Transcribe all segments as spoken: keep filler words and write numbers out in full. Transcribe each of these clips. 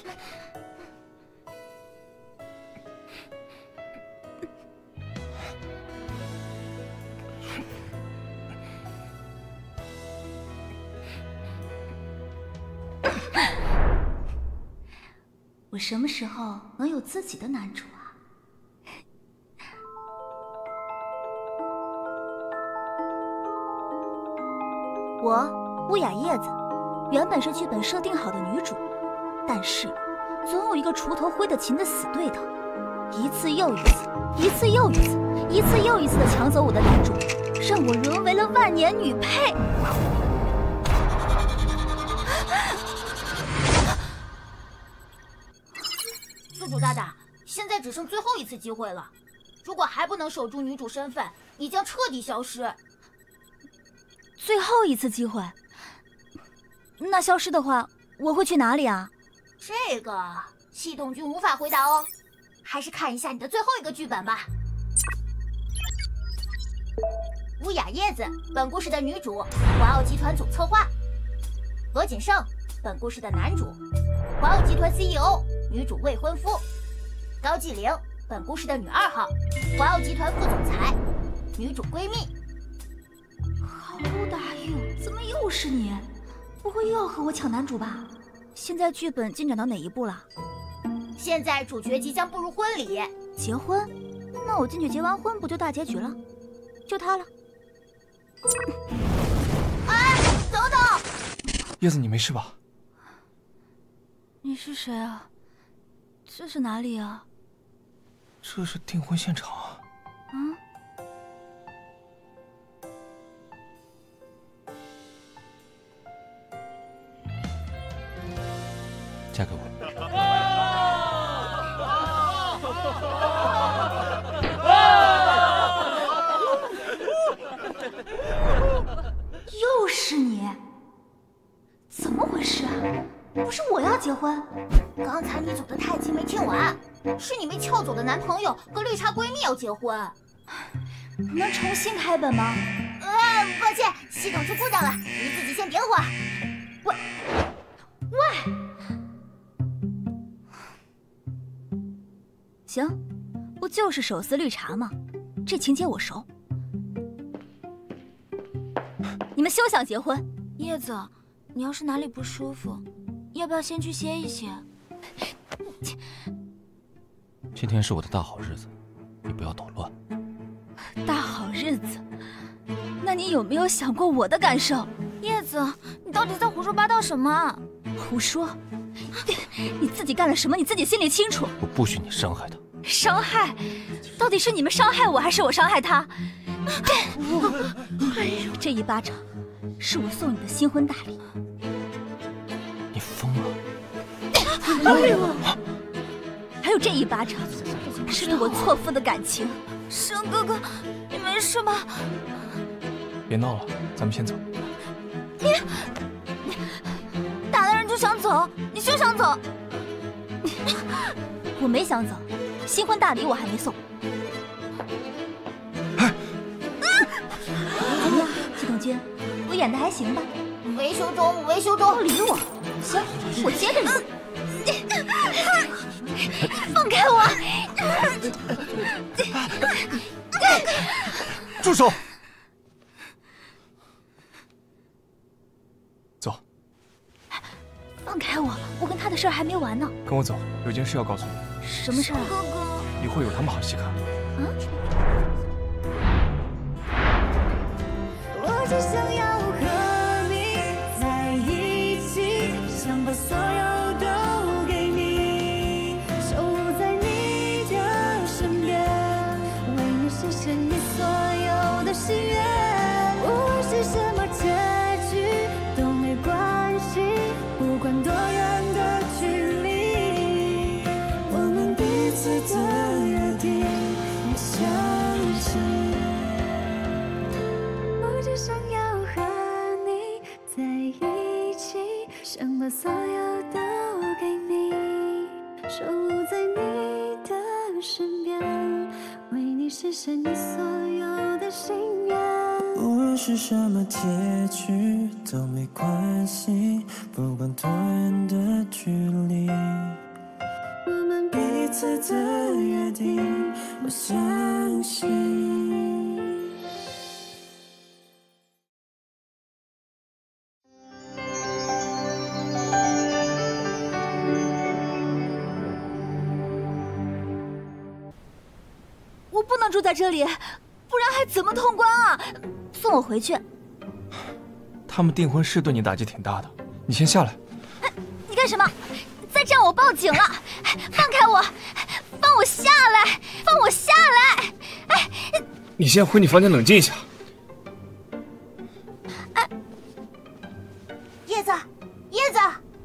我什么时候能有自己的男主啊？我乌雅叶子，原本是剧本设定好的女主，但是总有一个锄头挥得勤的死对头，一次又一次，一次又一次，一次又一次的抢走我的男主，让我沦为了万年女配。 宿主大大，现在只剩最后一次机会了，如果还不能守住女主身份，你将彻底消失。 最后一次机会？那消失的话，我会去哪里啊？ 这个系统君无法回答哦，还是看一下你的最后一个剧本吧。乌雅叶子，本故事的女主，华奥集团总策划；罗锦胜，本故事的男主，华奥集团 C E O。 女主未婚夫高继玲，本故事的女二号，华奥集团副总裁，女主闺蜜。 好答应，怎么又是你？不会又要和我抢男主吧？现在剧本进展到哪一步了？ 现在主角即将步入婚礼， 结婚？那我进去结完婚不就大结局了？就他了。 哎，等等！ 叶子，你没事吧？ 你是谁啊？ 这是哪里啊？ 这是订婚现场啊！ 嗯， 嫁给我！ 又是你？怎么回事啊？不是我要结婚。 刚才你走得太急，没听完。是你被撬走的男朋友和绿茶闺蜜要结婚， 能重新开本吗？ 呃，抱歉，系统出故障了，你自己先点会儿。喂，喂， 行，不就是手撕绿茶吗？这情节我熟。你们休想结婚。 叶子，你要是哪里不舒服，要不要先去歇一歇？ 今天是我的大好日子，你不要捣乱。 大好日子？那你有没有想过我的感受？ 叶子，你到底在胡说八道什么？ 胡说！你自己干了什么？你自己心里清楚。 我不许你伤害他。 伤害？到底是你们伤害我，还是我伤害他？这一巴掌是我送你的新婚大礼。 你疯了！ 还有这一巴掌，是对我错付的感情。 生哥哥，你没事吧？ 别闹了，咱们先走。 你打了人就想走，你休想走！ 我没想走，新婚大礼我还没送。 哎， 怎么样，系统君，我演的还行吧？ 维修中，维修中。 不理我。行，我接着演。 放开我！ 住手！走。 放开我！我跟他的事儿还没完呢。 跟我走，有件事要告诉你。 什么事儿啊？ 哥哥， 一会儿有他们好戏看。 啊？ 我只想要和你在一起，想把所有。 心愿，无论是什么结局都没关系，不管多远的距离，我们彼此的约定，你相信。我只想要和你在一起，想把所有都给你，守护在你的身边，为你实现你所有的心愿。 无论是什么结局都没关系，不管多远的距离。 不能住在这里，不然还怎么通关啊？送我回去。 他们订婚是对你打击挺大的，你先下来。 你干什么？再这样我报警了！放开我！放我下来！放我下来！哎， 你先回你房间冷静一下。 哎， 叶子，叶子，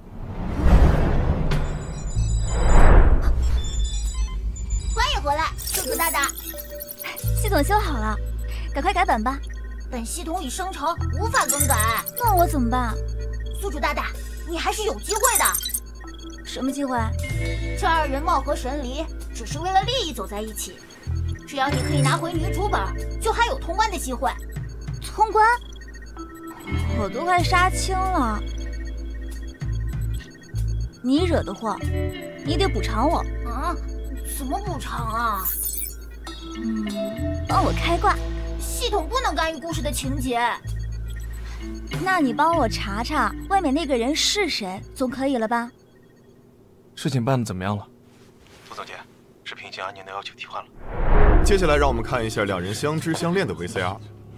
欢迎回来，宿主大大。 系统修好了，赶快改版吧。 本系统已生成，无法更改。 那我怎么办？ 宿主大大，你还是有机会的。 什么机会？ 这二人貌合神离，只是为了利益走在一起。只要你可以拿回女主本，就还有通关的机会。 通关？我都快杀青了，你惹的祸，你得补偿我。 啊？怎么补偿啊？ 嗯，帮我开挂。 系统不能干预故事的情节。 那你帮我查查外面那个人是谁，总可以了吧？ 事情办得怎么样了？ 副总监，视频已经按您的要求替换了。 接下来让我们看一下两人相知相恋的 V C R。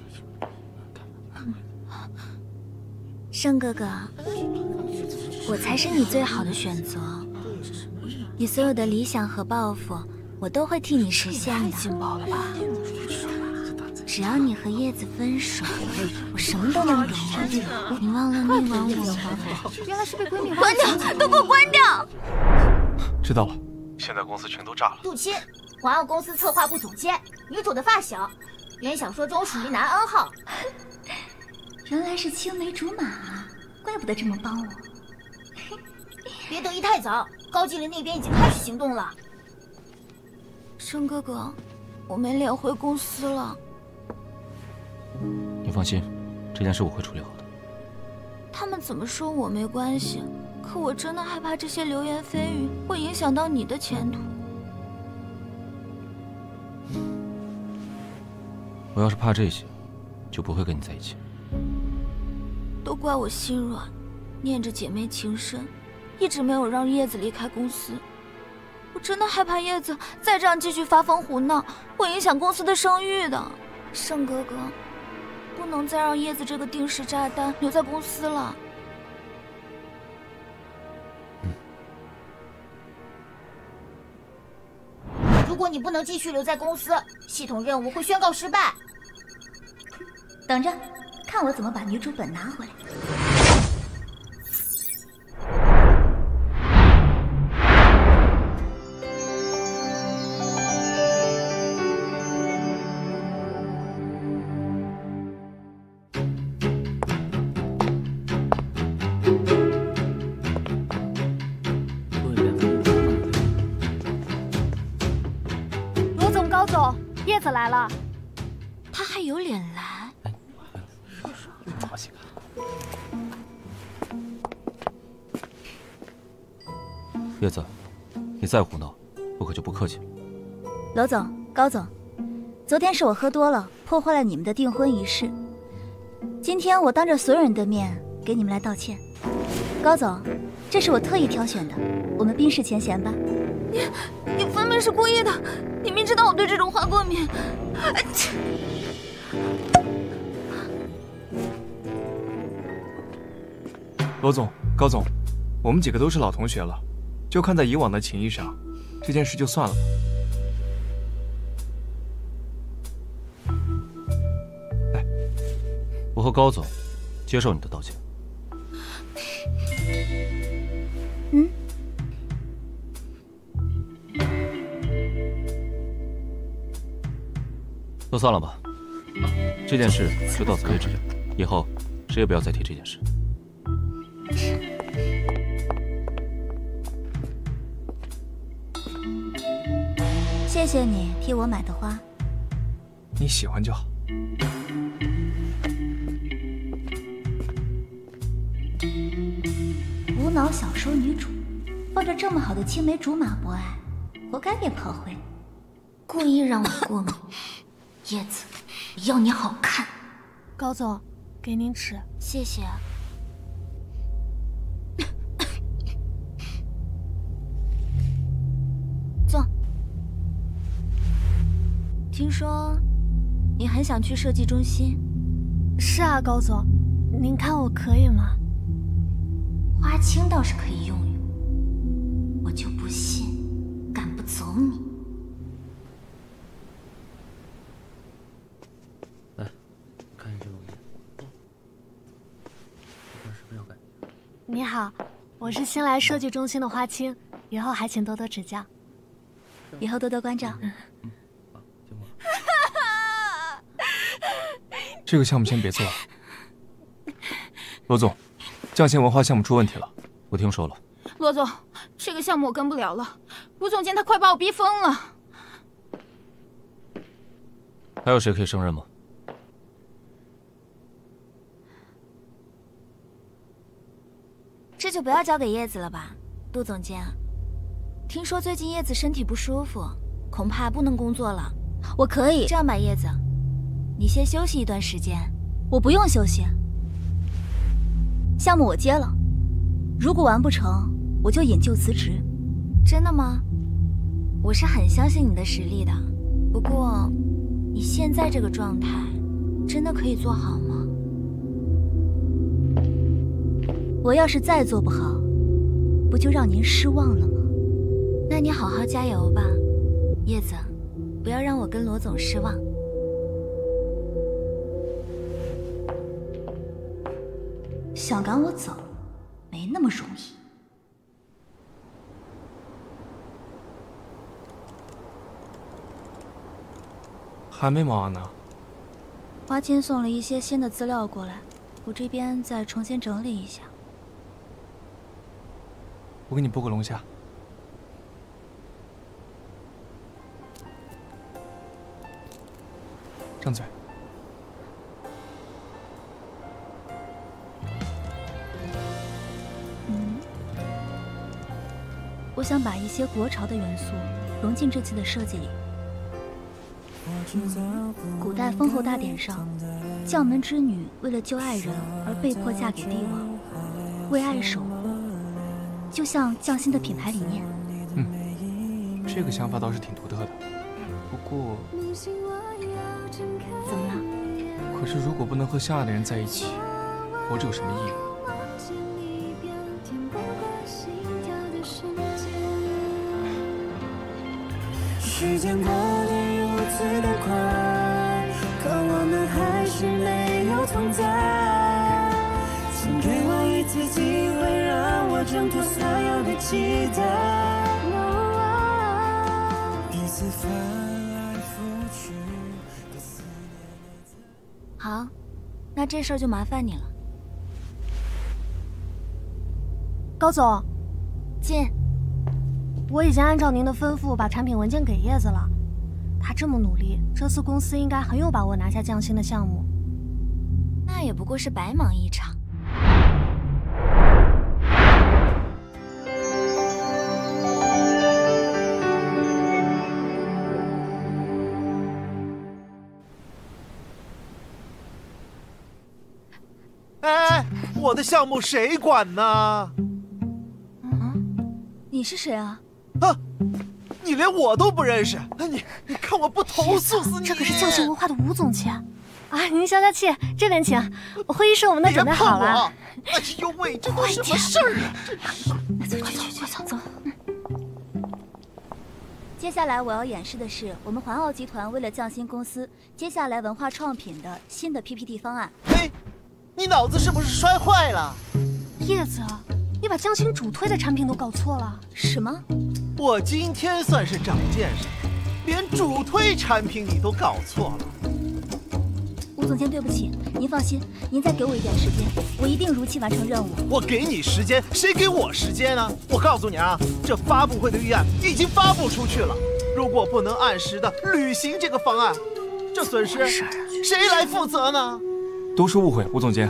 盛哥哥，我才是你最好的选择。你所有的理想和抱负，我都会替你实现的。劲爆了吧！只要你和叶子分手，我什么都能容忍。你忘了那晚我原来是被闺蜜关掉，都给我关掉！ 知道了。 现在公司全都炸了。 杜钦，华奥公司策划部总监，女主的发小，原小说中属于男 N 号。 原来是青梅竹马啊，怪不得这么帮我。 别得意太早，高经理那边已经开始行动了。 盛哥哥，我没脸回公司了。 你放心，这件事我会处理好的。 他们怎么说我没关系，可我真的害怕这些流言蜚语会影响到你的前途。 我要是怕这些，就不会跟你在一起。 都怪我心软，念着姐妹情深，一直没有让叶子离开公司。我真的害怕叶子再这样继续发疯胡闹，会影响公司的声誉的。盛哥哥，不能再让叶子这个定时炸弹留在公司了。 如果你不能继续留在公司，系统任务会宣告失败。 等着，看我怎么把女主本拿回来。 罗总、高总，叶子来了。 他还有脸来？ 叶子，你再胡闹，我可就不客气了。 罗总、高总，昨天是我喝多了，破坏了你们的订婚仪式。今天我当着所有人的面给你们来道歉。高总，这是我特意挑选的，我们冰释前嫌吧。 你你分明是故意的，你明知道我对这种话过敏。 罗总、高总，我们几个都是老同学了，就看在以往的情谊上，这件事就算了吧。 来，我和高总接受你的道歉。 嗯。 都算了吧，这件事就到此为止，以后谁也不要再提这件事。 谢谢你替我买的花， 你喜欢就好。 无脑小说女主，抱着这么好的青梅竹马博爱，活该变炮灰。 故意让我过敏，叶子，我要你好看。 高总，给您吃。 谢谢。坐。 听说你很想去设计中心。 是啊，高总，您看我可以吗？ 花青倒是可以用用，我就不信赶不走你。 来，看一下这个文件。哦，这边是不是要改？ 你好，我是新来设计中心的花青，以后还请多多指教。 以后多多关照。 嗯，好，听话。 这个项目先别做了。罗总，匠心文化项目出问题了。 我听说了。 罗总，这个项目我跟不了了，吴总监他快把我逼疯了。 还有谁可以胜任吗？ 这就不要交给叶子了吧，杜总监。听说最近叶子身体不舒服，恐怕不能工作了。我可以这样吧，叶子，你先休息一段时间。 我不用休息，项目我接了，如果完不成，我就引咎辞职。 真的吗？我是很相信你的实力的，不过你现在这个状态，真的可以做好吗？ 我要是再做不好，不就让您失望了吗？ 那你好好加油吧，叶子，不要让我跟罗总失望。 想赶我走，没那么容易。 还没忙完呢。 花青送了一些新的资料过来，我这边再重新整理一下。 我给你剥个龙虾。张嘴。 嗯，我想把一些国潮的元素融进这次的设计里。嗯，古代封后大典上，将门之女为了救爱人而被迫嫁给帝王，为爱守护，就像匠心的品牌理念。 嗯，这个想法倒是挺独特的。不过， 怎么了？ 可是如果不能和相爱的人在一起，活着有什么意义？ 时间过得如此的快，可我们还是没有同在。请给我一次机会，让我挣脱所有的期待。彼此翻来覆去。 好，那这事儿就麻烦你了。 高总， 进。 我已经按照您的吩咐把产品文件给叶子了，他这么努力，这次公司应该很有把握拿下匠心的项目。 那也不过是白忙一场。 哎，我的项目谁管呢？ 嗯，你是谁啊？ 啊！你连我都不认识，你你看我不投诉死你！ 这可是匠心文化的吴总监啊！您消消气，这边请。会议室我们都准备好了。 哎呦喂，这都什么事儿啊！ 走走走走走。接下来我要演示的是我们环奥集团为了匠心公司接下来文化创品的新的 P P T 方案。 哎，你脑子是不是摔坏了？ 叶子，你把匠心主推的产品都搞错了。 什么？ 我今天算是长见识，连主推产品你都搞错了。 吴总监，对不起，您放心，您再给我一点时间，我一定如期完成任务。 我给你时间，谁给我时间呢？我告诉你啊，这发布会的预案已经发布出去了，如果不能按时的履行这个方案，这损失谁来负责呢？ 都是误会，吴总监。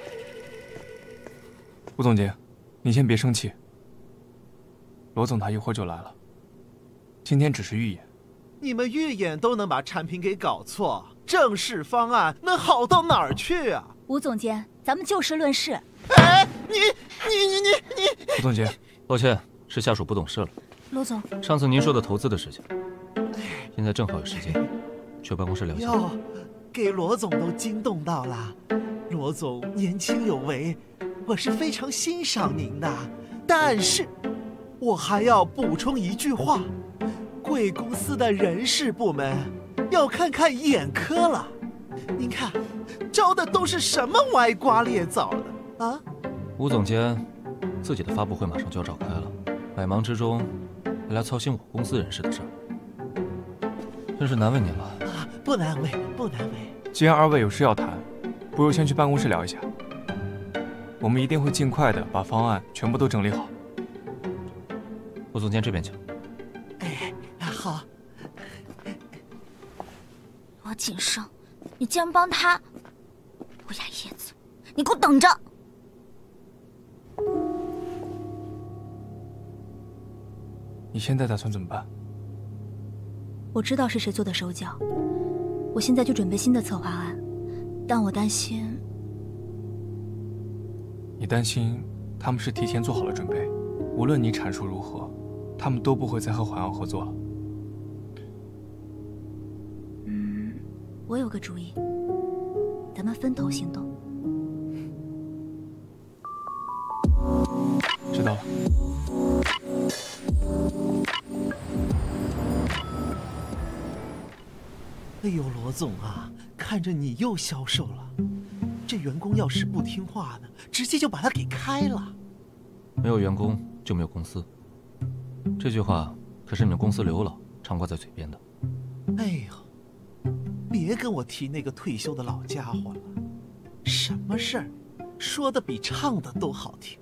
吴总监，你先别生气。罗总他一会儿就来了，今天只是预演。 你们预演都能把产品给搞错，正式方案能好到哪儿去啊？ 吴总监，咱们就事论事。 哎，你你你你你！ 吴总监， 抱歉，是下属不懂事了。 罗总， 上次您说的投资的事情，现在正好有时间。 去办公室聊一下。 哟，给罗总都惊动到了。罗总年轻有为，我是非常欣赏您的。但是，我还要补充一句话：贵公司的人事部门要看看眼科了。您看，招的都是什么歪瓜裂枣的啊？ 吴总监，自己的发布会马上就要召开了，百忙之中还来操心我公司人事的事儿，真是难为您了。 啊，不难为，不难为。 既然二位有事要谈，不如先去办公室聊一下。我们一定会尽快的把方案全部都整理好。 吴总监这边请。 哎，好。 罗锦胜，你竟然帮他！乌鸦叶子，你给我等着！ 你现在打算怎么办？ 我知道是谁做的手脚，我现在就准备新的策划案，但我担心…… 你担心他们是提前做好了准备，无论你阐述如何，他们都不会再和淮昂合作了。 嗯，我有个主意，咱们分头行动。 知道了。 哎呦，罗总啊，看着你又消瘦了。这员工要是不听话呢，直接就把他给开了。 没有员工就没有公司，这句话可是你们公司刘老常挂在嘴边的。 哎呦，别跟我提那个退休的老家伙了，什么事儿说的比唱的都好听。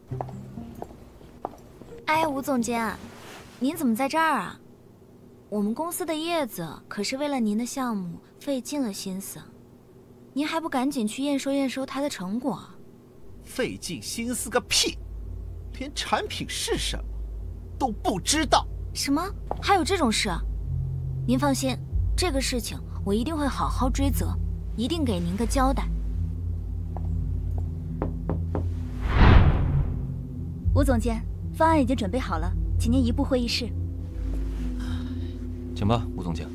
哎，吴总监，您怎么在这儿啊？我们公司的叶子可是为了您的项目费尽了心思，您还不赶紧去验收验收它的成果？ 费尽心思个屁，连产品是什么都不知道。 什么？还有这种事？您放心，这个事情我一定会好好追责，一定给您个交代。 吴总监，方案已经准备好了，请您移步会议室。 请吧，吴总监。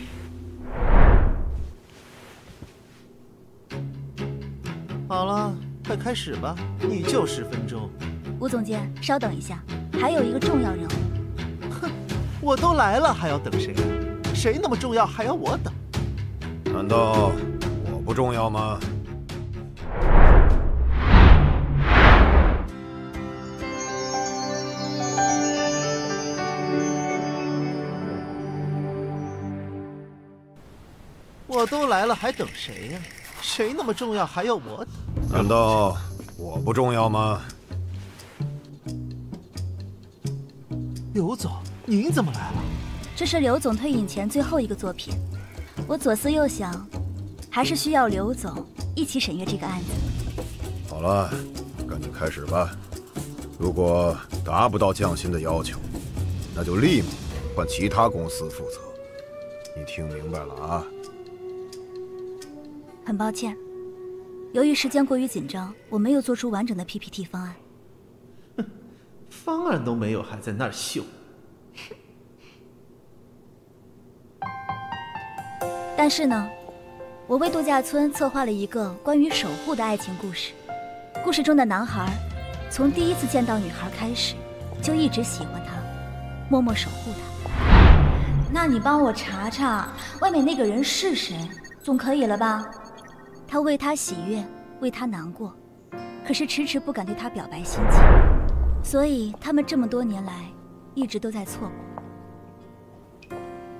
好了，快开始吧，你就十分钟。 吴总监，稍等一下，还有一个重要任务。 哼，我都来了，还要等谁？谁那么重要，还要我等？ 难道我不重要吗？ 我都来了，还等谁呀？谁那么重要，还要我等？ 难道我不重要吗？ 刘总，您怎么来了？ 这是刘总退隐前最后一个作品，我左思右想，还是需要刘总一起审阅这个案子。 好了，赶紧开始吧。如果达不到降薪的要求，那就立马换其他公司负责。你听明白了啊？ 很抱歉，由于时间过于紧张，我没有做出完整的 P P T 方案。 哼，方案都没有，还在那儿秀。 但是呢，我为度假村策划了一个关于守护的爱情故事。故事中的男孩，从第一次见到女孩开始，就一直喜欢她，默默守护她。那你帮我查查，外面那个人是谁，总可以了吧？他为她喜悦，为她难过，可是迟迟不敢对她表白心情，所以他们这么多年来一直都在错过。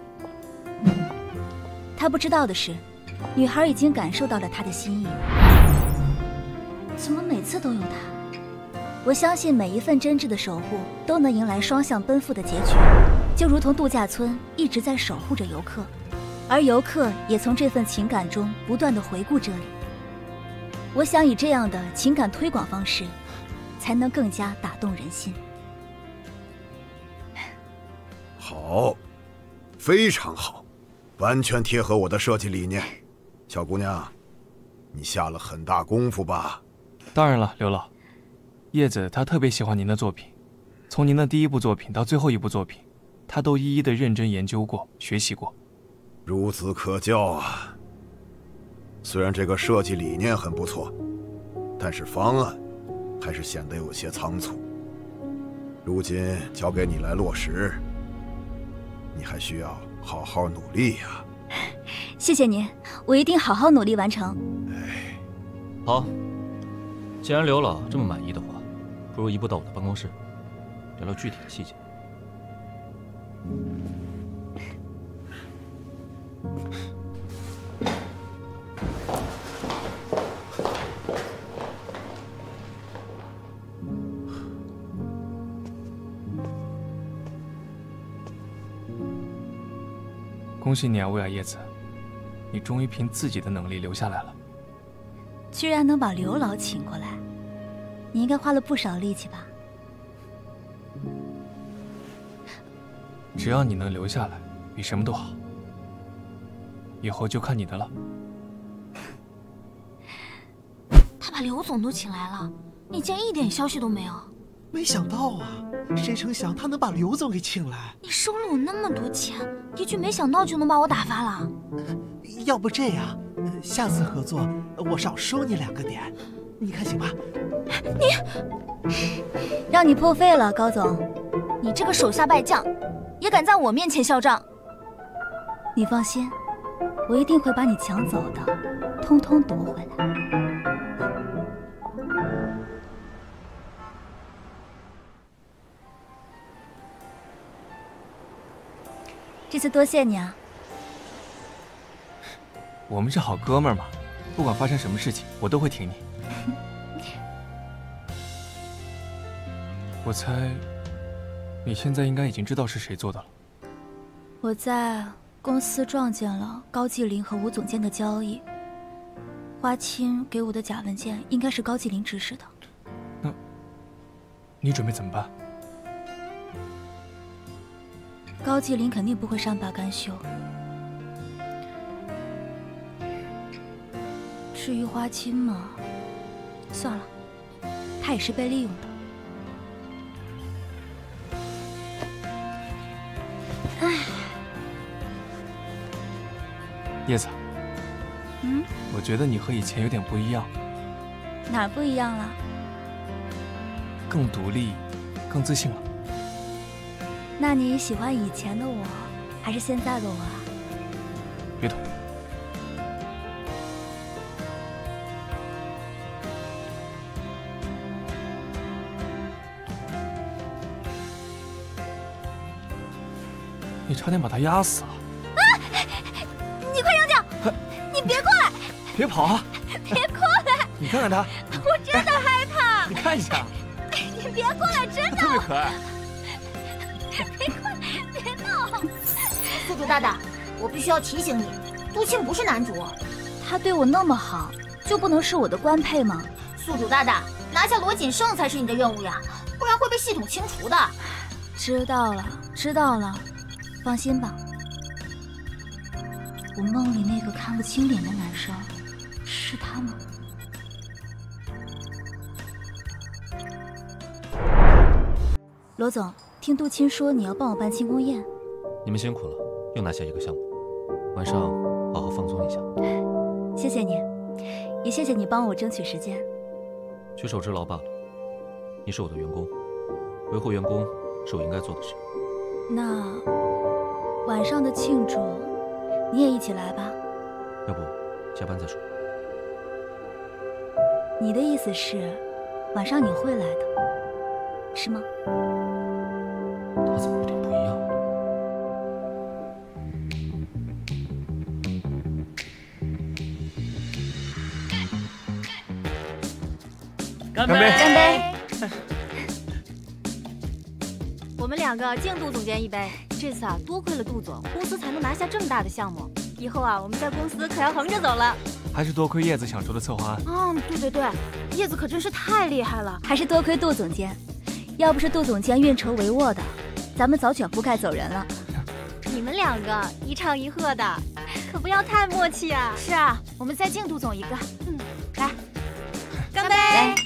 他不知道的是，女孩已经感受到了他的心意。怎么每次都有他？我相信每一份真挚的守护都能迎来双向奔赴的结局，就如同度假村一直在守护着游客，而游客也从这份情感中不断的回顾这里。我想以这样的情感推广方式，才能更加打动人心。 好，非常好，完全贴合我的设计理念。小姑娘，你下了很大功夫吧？ 当然了，刘老。叶子她特别喜欢您的作品，从您的第一部作品到最后一部作品，她都一一的认真研究过、学习过。 孺子可教啊！虽然这个设计理念很不错，但是方案还是显得有些仓促。如今交给你来落实，你还需要好好努力呀。 谢谢您，我一定好好努力完成。 哎， 好，既然刘老这么满意的话，不如移步到我的办公室，聊聊具体的细节。 恭喜你啊，乌雅叶子，你终于凭自己的能力留下来了。 居然能把刘老请过来，你应该花了不少力气吧？ 只要你能留下来，比什么都好。以后就看你的了。 他把刘总都请来了，你竟然一点消息都没有？ 没想到啊，谁成想他能把刘总给请来。 你收了我那么多钱，一句没想到就能把我打发了。 要不这样，下次合作我少收你两个点，你看行吧？ 你让你破费了，高总。 你这个手下败将，也敢在我面前嚣张？ 你放心，我一定会把你抢走的，通通夺回来。这次多谢你啊！ 我们是好哥们儿嘛，不管发生什么事情，我都会挺你。我猜，你现在应该已经知道是谁做的了。 我在公司撞见了高继林和吴总监的交易，花青给我的假文件应该是高继林指使的。 那，你准备怎么办？ 高继林肯定不会善罢甘休。至于花青嘛，算了，他也是被利用的。唉， 叶子， 嗯， 我觉得你和以前有点不一样。 哪儿不一样了？ 更独立，更自信了。 那你喜欢以前的我，还是现在的我啊？ 别动。你差点把他压死了！ 啊！你快扔掉！你别过来！ 别跑啊！ 别过来！ 你看看他， 我真的害怕。 你看一下， 你别过来，真的。 特别可爱。 别过来，别闹！ 宿主大大，我必须要提醒你，杜庆不是男主。 他对我那么好，就不能是我的官配吗？ 宿主大大，拿下罗锦胜才是你的任务呀，不然会被系统清除的。 知道了，知道了。放心吧，我梦里那个看不清脸的男生是他吗？罗总，听杜青说你要帮我办庆功宴， 你们辛苦了，又拿下一个项目，晚上好好放松一下。 谢谢你，也谢谢你帮我争取时间。 举手之劳罢了，你是我的员工，维护员工是我应该做的事。 那晚上的庆祝，你也一起来吧。 要不加班再说。 你的意思是，晚上你会来的，是吗？ 他怎么有点不一样？ 干杯！ 干杯！我们两个敬杜总监一杯。这次啊，多亏了杜总，公司才能拿下这么大的项目。以后啊，我们在公司可要横着走了。 还是多亏叶子想出的策划案。 嗯，对对对，叶子可真是太厉害了。 还是多亏杜总监，要不是杜总监运筹帷幄的，咱们早卷铺盖走人了。 你们两个一唱一和的，可不要太默契啊。 是啊，我们再敬杜总一个。 嗯， 来， 干杯！ 来，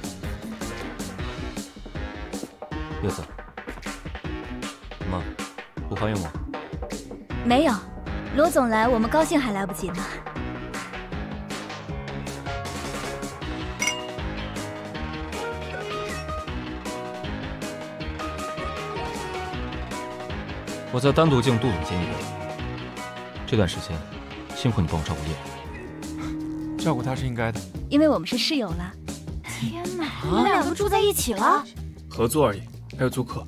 叶子，怎么不怀孕我？ 没有， 罗总来，我们高兴还来不及呢。 我再单独敬杜总监一杯。这段时间，辛苦你帮我照顾叶然。 照顾他是应该的， 因为我们是室友了。 天哪，你们俩都住在一起了？ 合作而已，还有租客。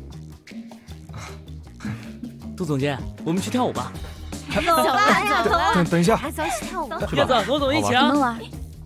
杜总监，我们去跳舞吧。 走吧，走吧。 等等一下， 还走一起跳舞。 叶子，罗总一起啊！ 你们玩。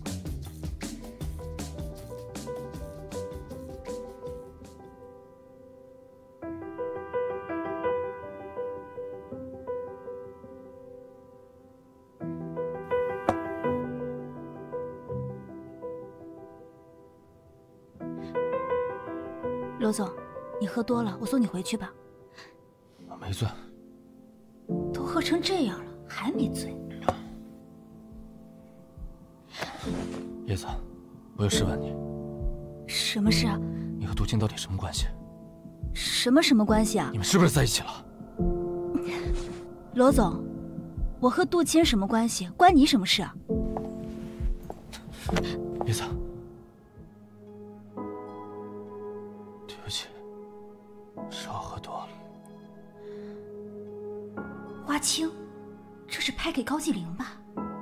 罗总，你喝多了，我送你回去吧。 我没醉。 都喝成这样了，还没醉？ 叶子，我有事问你。 什么事啊？ 你和杜青到底什么关系？ 什么什么关系啊？ 你们是不是在一起了？ 罗总，我和杜青什么关系？关你什么事啊？ 叶子。对不起，是我喝多了。 花青，这是拍给高继凌吧？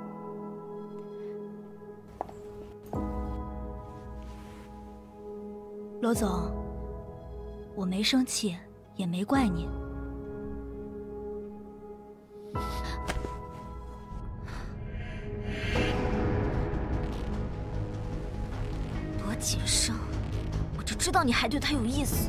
罗总，我没生气，也没怪你。 罗锦生，我就知道你还对他有意思。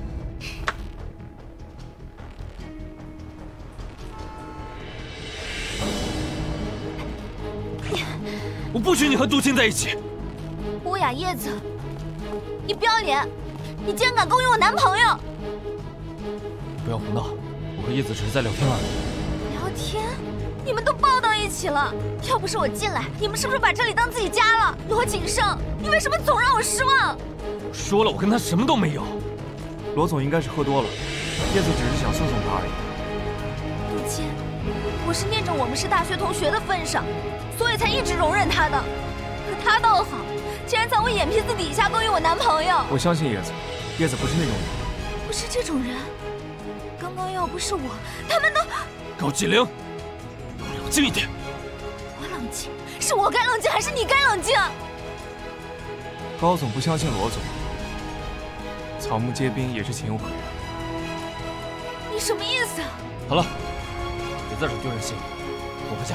我不许你和杜青在一起！ 乌雅叶子，你不要脸！你竟然敢勾引我男朋友！ 不要胡闹，我和叶子只是在聊天而已。 聊天？你们都抱到一起了，要不是我进来，你们是不是把这里当自己家了？罗锦生，你为什么总让我失望？ 我说了，我跟他什么都没有。 罗总应该是喝多了，叶子只是想送送他而已。 杜青，我是念着我们是大学同学的份上，所以才一直容忍他的。可他倒好，竟然在我眼皮子底下勾引我男朋友。 我相信叶子，叶子不是那种人。 不是这种人。刚刚要不是我，他们都…… 高继凌，给我冷静一点。 我冷静？是我该冷静，还是你该冷静？ 高总不相信罗总，草木皆兵也是情有可原。 你什么意思？ 好了，别在这丢人现眼，跟我回家。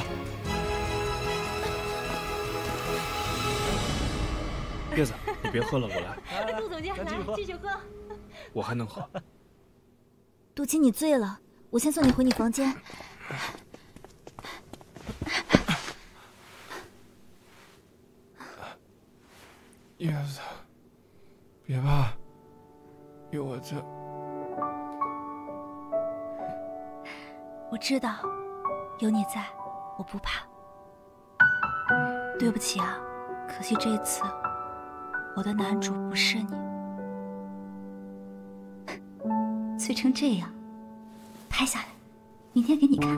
叶子，你别喝了，我来。 杜总监，来继续喝。 我还能喝。 杜青，你醉了，我先送你回你房间。 叶子，别怕，有我这…… 我知道，有你在，我不怕。对不起啊，可惜这次我的男主不是你。醉成这样，拍下来，明天给你看。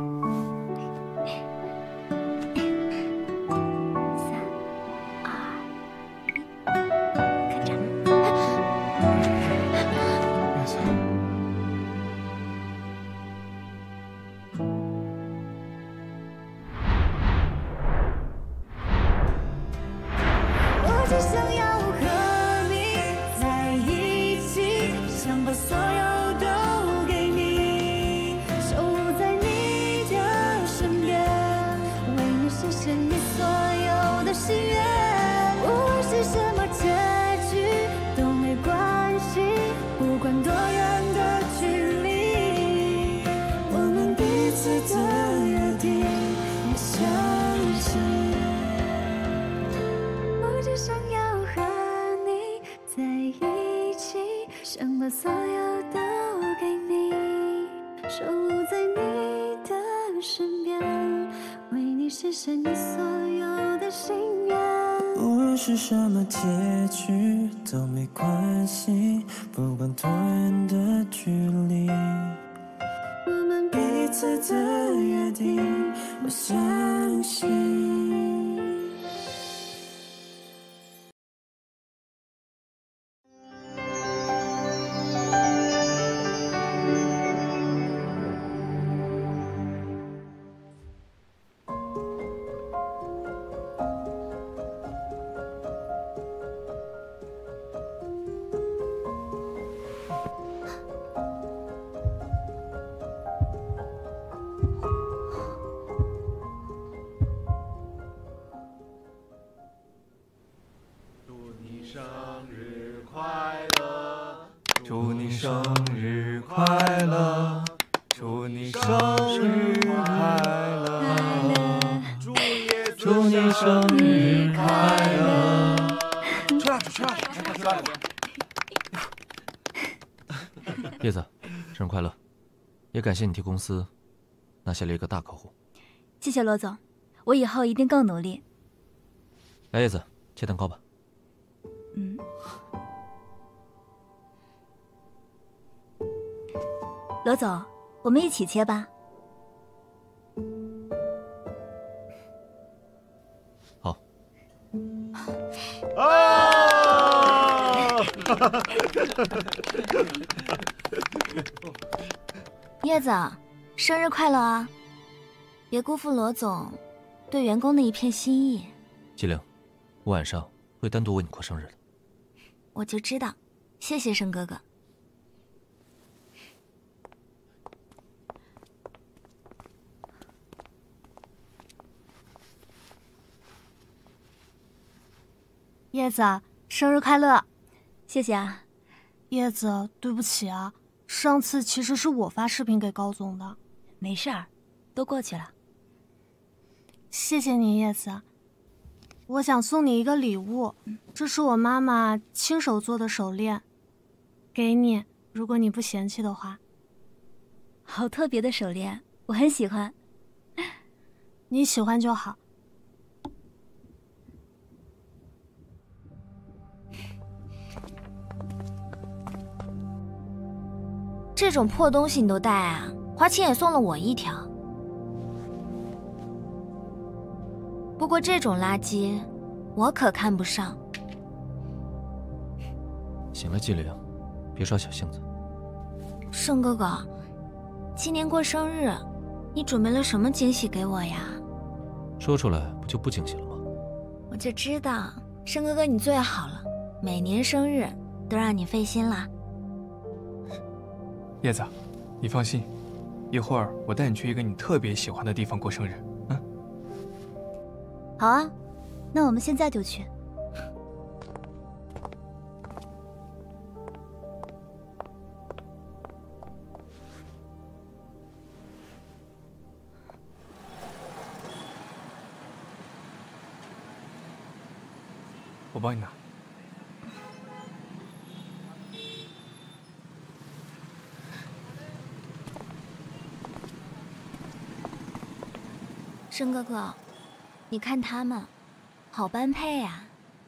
所有都给你，守护在你的身边，为你实现你所有的心愿。 无论是什么结局都没关系，不管多远的距离， 我们彼此次的约定，我相信。 祝你生日快乐，祝你生日快乐，祝你生日快乐。 吹蜡烛，吹蜡烛，吹蜡烛。叶子，生日快乐！也感谢你替公司拿下了一个大客户。 谢谢罗总，我以后一定更努力。 来，叶子，切蛋糕吧。 嗯。罗总，我们一起切吧。 好。 啊！ 叶子，生日快乐啊！别辜负罗总对员工的一片心意。 纪灵，我晚上会单独为你过生日的。 我就知道，谢谢生哥哥。 叶子，生日快乐！ 谢谢啊。 叶子，对不起啊，上次其实是我发视频给高总的。 没事儿，都过去了。 谢谢你，叶子。我想送你一个礼物，这是我妈妈亲手做的手链，给你，如果你不嫌弃的话。 好特别的手链，我很喜欢。 你喜欢就好。 这种破东西你都带啊？花青也送了我一条。不过这种垃圾，我可看不上。 行了，纪灵，别耍小性子。 盛哥哥，今年过生日，你准备了什么惊喜给我呀？ 说出来不就不惊喜了吗？ 我就知道，盛哥哥你最好了，每年生日都让你费心啦。 叶子，你放心，一会儿我带你去一个你特别喜欢的地方过生日。嗯， 好啊，那我们现在就去。 我帮你拿。 盛哥哥，你看他们，好般配呀！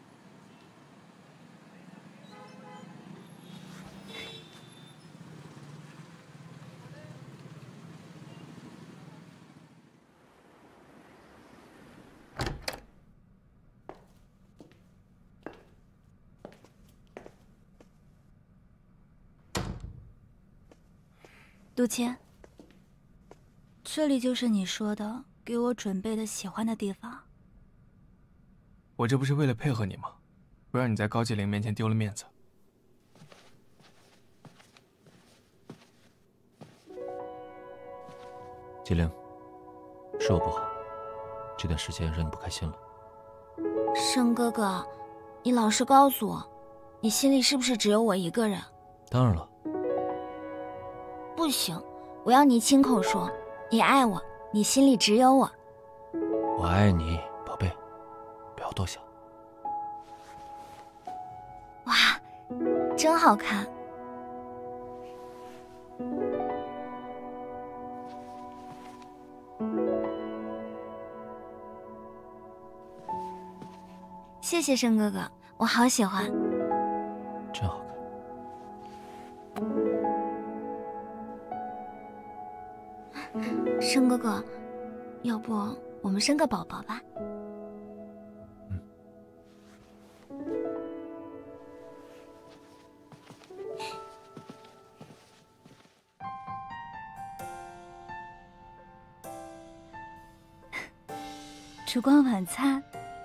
杜谦，这里就是你说的给我准备的喜欢的地方。 我这不是为了配合你吗？不让你在高纪灵面前丢了面子。 纪灵，是我不好，这段时间让你不开心了。 盛哥哥，你老实告诉我，你心里是不是只有我一个人？ 当然了。 不行，我要你亲口说，你爱我，你心里只有我。 我爱你，宝贝，不要多想。 哇，真好看。谢谢盛哥哥，我好喜欢。 真好看。 生哥哥，要不我们生个宝宝吧？ 嗯。 烛光晚餐。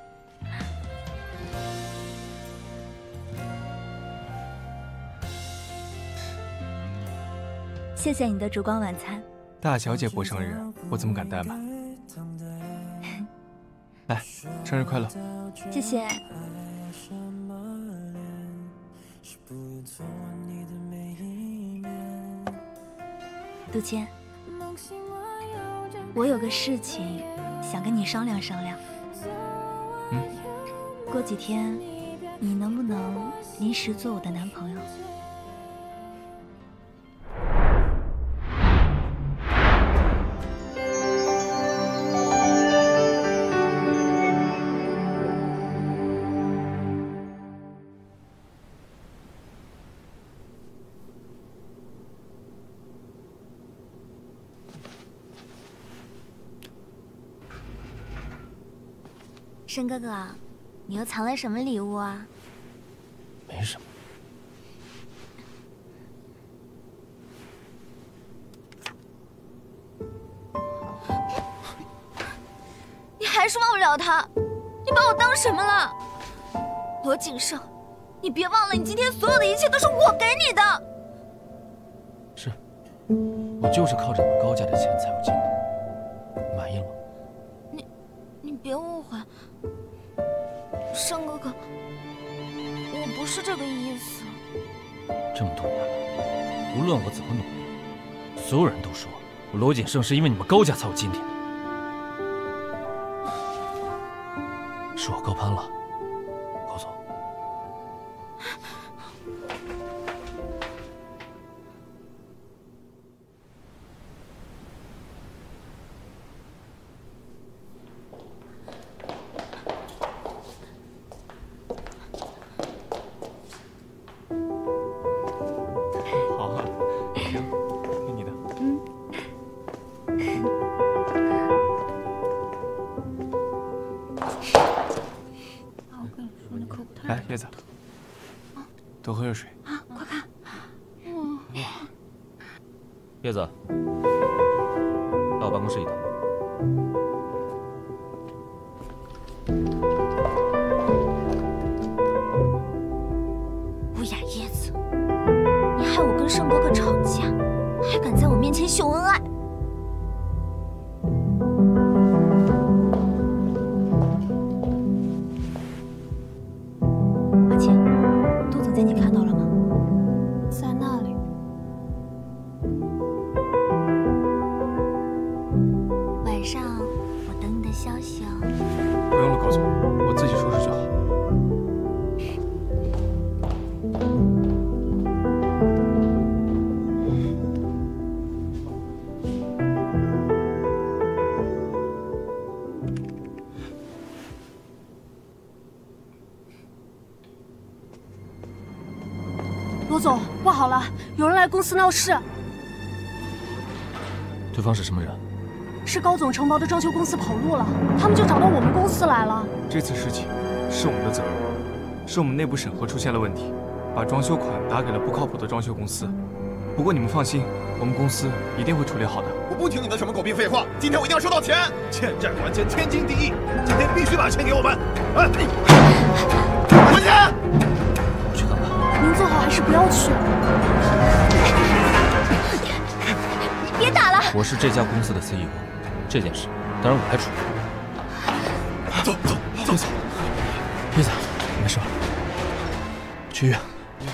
谢谢你的烛光晚餐。 大小姐过生日，我怎么敢怠慢？来，生日快乐！ 谢谢。杜谦，我有个事情想跟你商量商量。 嗯。 过几天，你能不能临时做我的男朋友？申哥哥，你又藏了什么礼物啊？ 没什么。 你还是忘不了他，你把我当什么了？罗锦胜，你别忘了，你今天所有的一切都是我给你的。 是，我就是靠着你们高家的钱才有今天。你满意了吗？ 你，你别误会。申哥哥，我不是这个意思。 这么多年了，无论我怎么努力，所有人都说我罗锦胜是因为你们高家才有今天的，是我高攀了，高总。 来，叶子，多喝热水。 啊，快看！ 哇！叶子，到我办公室一趟。 乌雅叶子，你害我跟盛哥哥吵架，还敢在我面前秀恩爱！ 罗总，不好了，有人来公司闹事。 对方是什么人？ 是高总承包的装修公司跑路了，他们就找到我们公司来了。 这次事情是我们的责任，是我们内部审核出现了问题，把装修款打给了不靠谱的装修公司。不过你们放心，我们公司一定会处理好的。 我不听你的什么狗屁废话，今天我一定要收到钱！ 欠债还钱，天经地义。今天必须把钱给我们！哎， 还钱！ 去看看。 您最好还是不要去。 别打了！ 我是这家公司的 C E O， 这件事当然我来处理。 走走走走， 叶子，没事吧？去医院。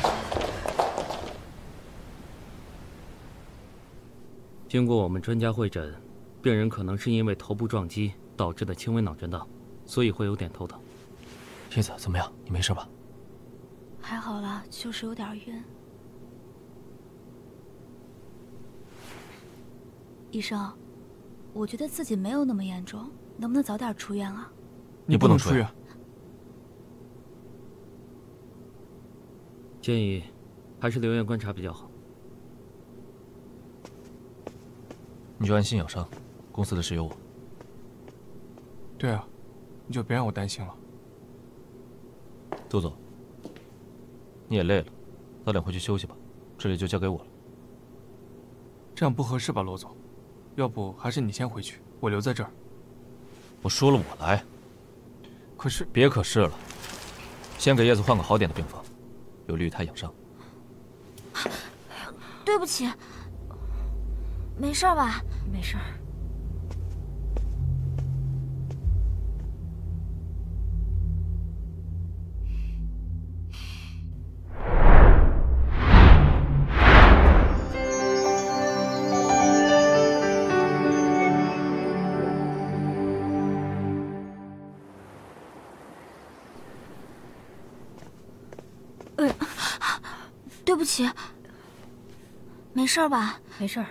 经过我们专家会诊，病人可能是因为头部撞击导致的轻微脑震荡，所以会有点头疼。 叶子，怎么样？你没事吧？ 还好啦，就是有点晕。医生，我觉得自己没有那么严重，能不能早点出院啊？ 你不能出院。 建议还是留院观察比较好。 你就安心养伤，公司的事有我。 对啊，你就别让我担心了。 杜总，你也累了，早点回去休息吧，这里就交给我了。 这样不合适吧，罗总？要不还是你先回去，我留在这儿。 我说了我来。 可是别可是了，先给叶子换个好点的病房，有利于她养伤。 对不起，没事吧？ 没事。 呃，对不起，没事吧？ 没事。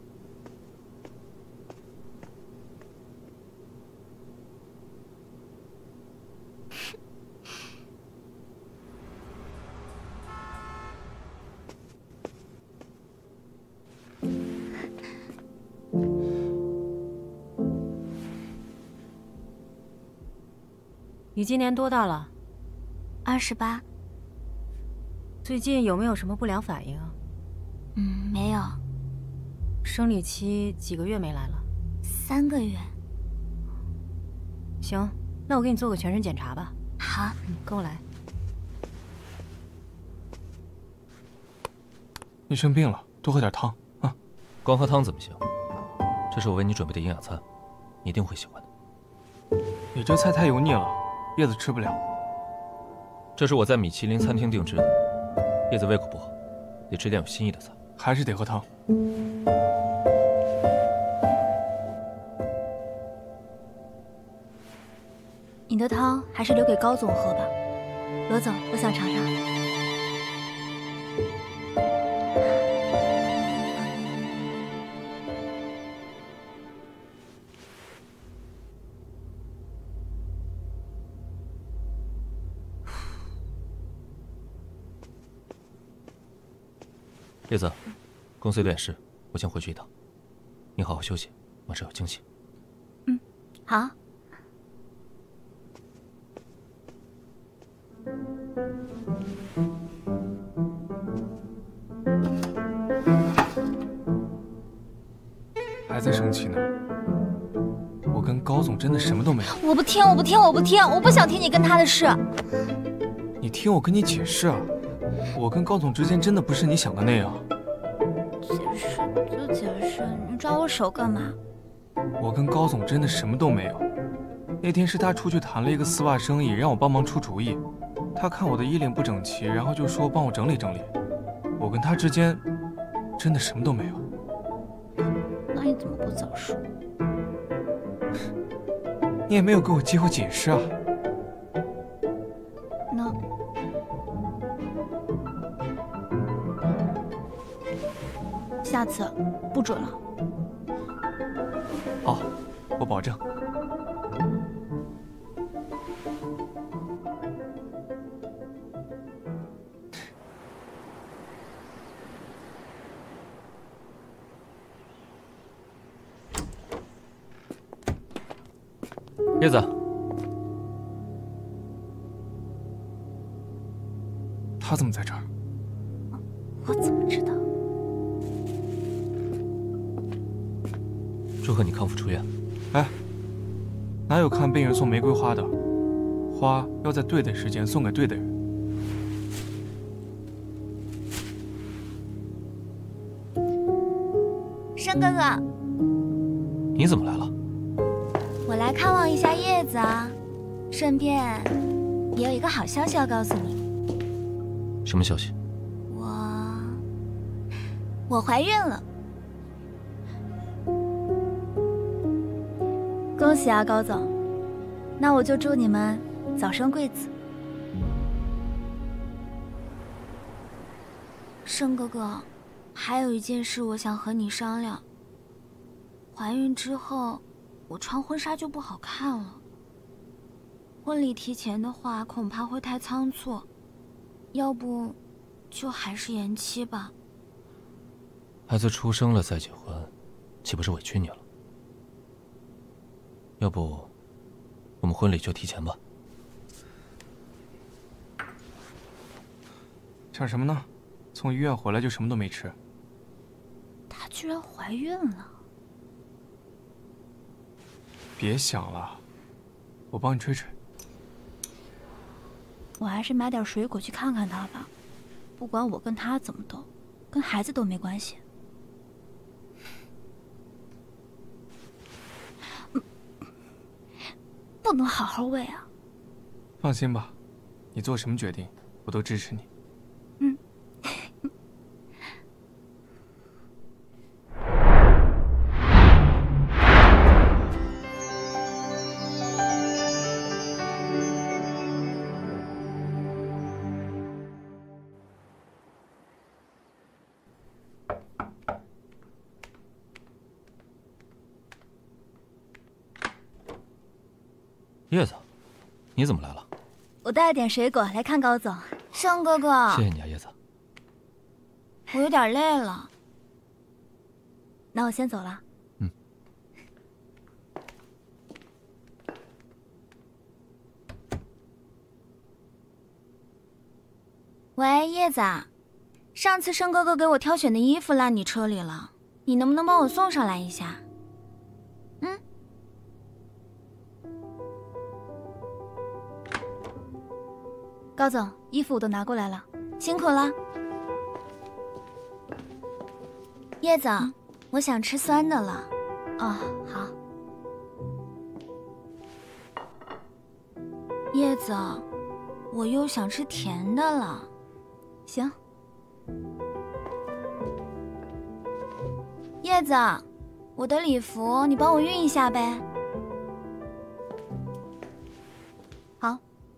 你今年多大了？ 二十八。 最近有没有什么不良反应啊？ 嗯，没有。 生理期几个月没来了？ 三个月。 行，那我给你做个全身检查吧。 好， 嗯，跟我来。 你生病了，多喝点汤啊。 光喝汤怎么行？这是我为你准备的营养餐，你一定会喜欢的。 你这菜太油腻了，叶子吃不了。 这是我在米其林餐厅定制的，叶子胃口不好，得吃点有新意的菜。 还是得喝汤。 你的汤还是留给高总喝吧。罗总，我想尝尝。 叶子，公司有点事，我先回去一趟。你好好休息，晚上有惊喜。 嗯，好。 还在生气呢？我跟高总真的什么都没有。 我不听，我不听，我不听，我不想听你跟他的事。 你听我跟你解释啊。我跟高总之间真的不是你想的那样。 解释就解释，你抓我手干嘛？ 我跟高总真的什么都没有。那天是他出去谈了一个丝袜生意，让我帮忙出主意。他看我的衣领不整齐，然后就说帮我整理整理。我跟他之间真的什么都没有。 那你怎么不早说？ 你也没有给我机会解释啊。 那。下次不准了。 好，我保证。 叶子， 他怎么在这儿？ 我怎么知道？ 祝贺你康复出院。 哎，哪有看病人送玫瑰花的？花要在对的时间送给对的人。 申哥哥， 你怎么来了？ 我来看望一下叶子啊，顺便也有一个好消息要告诉你。 什么消息？ 我我怀孕了。恭喜啊，高总！那我就祝你们早生贵子。申哥哥，还有一件事我想和你商量。怀孕之后，我穿婚纱就不好看了。婚礼提前的话，恐怕会太仓促，要不就还是延期吧。 孩子出生了再结婚， 岂不是委屈你了？要不，我们婚礼就提前吧。 想什么呢？从医院回来就什么都没吃。 她居然怀孕了！ 别想了，我帮你吹吹。 我还是买点水果去看看她吧。不管我跟她怎么斗，跟孩子都没关系。不能好好喂啊！ 放心吧，你做什么决定，我都支持你。 嗯。 叶子，你怎么来了？ 我带了点水果来看高总。盛哥哥， 谢谢你啊，叶子。 我有点累了，那我先走了。 嗯。 喂，叶子，上次盛哥哥给我挑选的衣服落你车里了，你能不能帮我送上来一下？嗯。 高总，衣服我都拿过来了， 辛苦了。叶子，嗯、我想吃酸的了。 哦，好。 叶子，我又想吃甜的了。 行。 叶子，我的礼服你帮我熨一下呗。 好。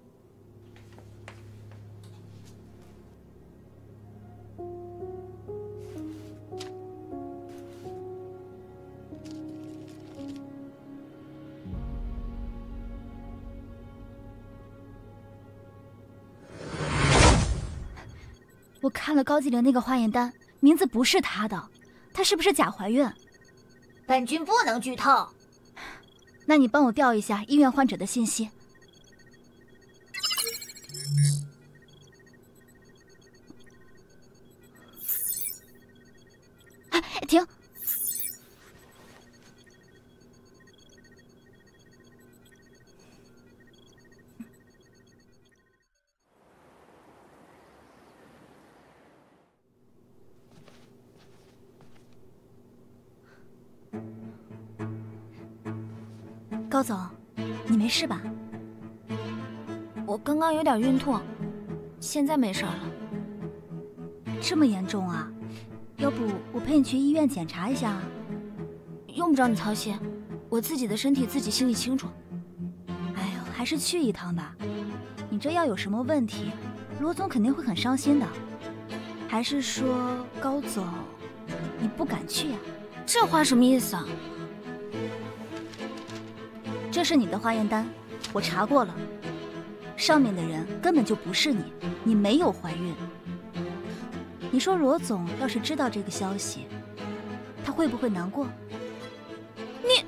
我看了高继玲那个化验单，名字不是她的，她是不是假怀孕？ 本君不能剧透。 那你帮我调一下医院患者的信息。哎，停！高总，你没事吧？ 我刚刚有点晕吐，现在没事了。 这么严重啊？要不我陪你去医院检查一下？ 用不着你操心，我自己的身体自己心里清楚。 哎呦，还是去一趟吧。你这要有什么问题，罗总肯定会很伤心的。还是说高总，你不敢去呀？ 这话什么意思啊？ 这是你的化验单，我查过了，上面的人根本就不是你，你没有怀孕。你说罗总要是知道这个消息，他会不会难过？ 你，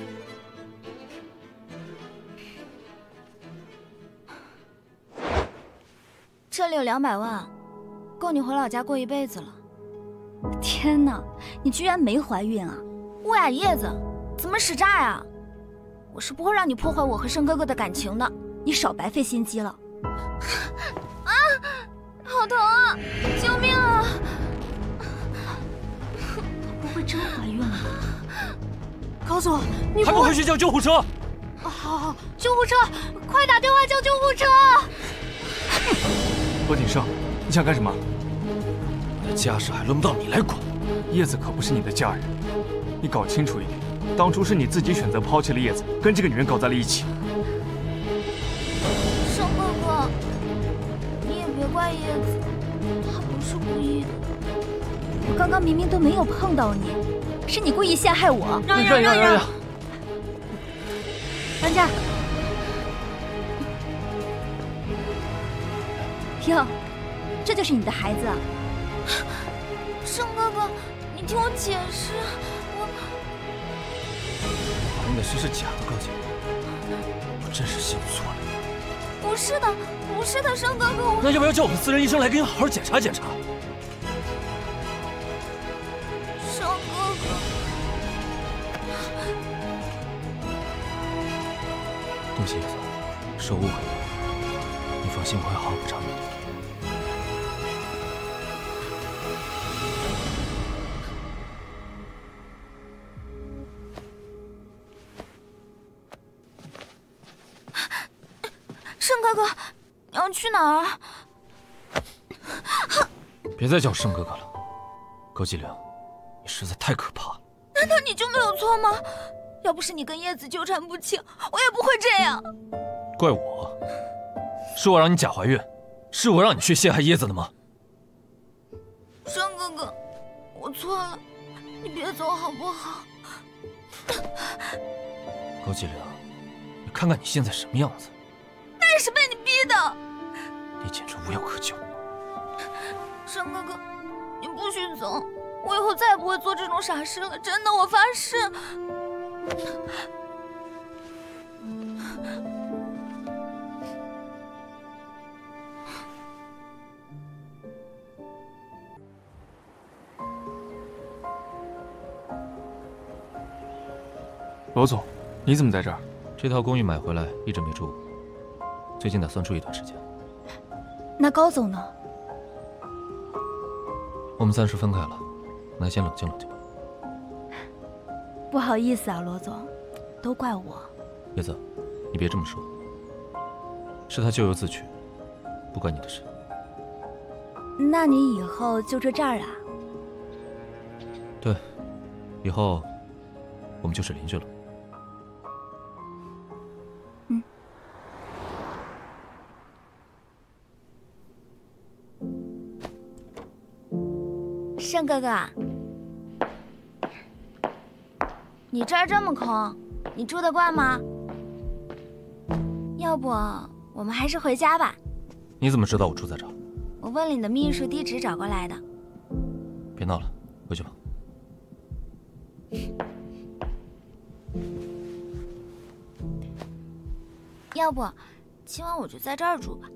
这里有两百万，够你回老家过一辈子了。 天哪，你居然没怀孕啊！ 乌雅叶子，怎么使诈呀？我是不会让你破坏我和盛哥哥的感情的， 你少白费心机了。 啊，好疼啊！救命啊！ 她不会真怀孕了？ 高总，你还不回去叫救护车？ 啊，好好，救护车，快打电话叫救护车！ 罗锦胜，你想干什么？ 我的家事还轮不到你来管。 叶子可不是你的家人，你搞清楚一点。当初是你自己选择抛弃了叶子，跟这个女人搞在了一起。 盛哥哥，你也别怪叶子，她不是故意的。 我刚刚明明都没有碰到你，是你故意陷害我。 让让让让让！ 当家。哟，这就是你的孩子啊？ 盛哥哥，你听我解释，我的事是假的，高姐，我真是信错了。 不是的，不是的，盛哥哥，我…… 那要不要叫我们私人医生来给你好好检查检查？ 盛哥哥， 对不起，叶子，是我误会了。你放心，我会好好补偿你的。 盛哥哥，你要去哪儿？ 别再叫我盛哥哥了，高继凌，你实在太可怕了。 难道你就没有错吗？要不是你跟叶子纠缠不清，我也不会这样。 怪我？是我让你假怀孕，是我让你去陷害叶子的吗？ 盛哥哥，我错了，你别走好不好？ 高继凌，你看看你现在什么样子。 那是被你逼的， 你简直无药可救。 盛哥哥，你不许走，我以后再也不会做这种傻事了，真的，我发誓。 罗总，你怎么在这儿？ 这套公寓买回来一直没住过。 最近打算住一段时间。 那高总呢？ 我们暂时分开了，那先冷静冷静。 不好意思啊，罗总，都怪我。 叶子，你别这么说，是他咎由自取，不关你的事。 那你以后就住这儿啊？ 对，以后我们就是邻居了。 盛哥哥，你这儿这么空，你住得惯吗？要不我们还是回家吧？ 你怎么知道我住在这儿？ 我问了你的秘书地址找过来的。 别闹了，回去吧。 要不，今晚我就在这儿住吧。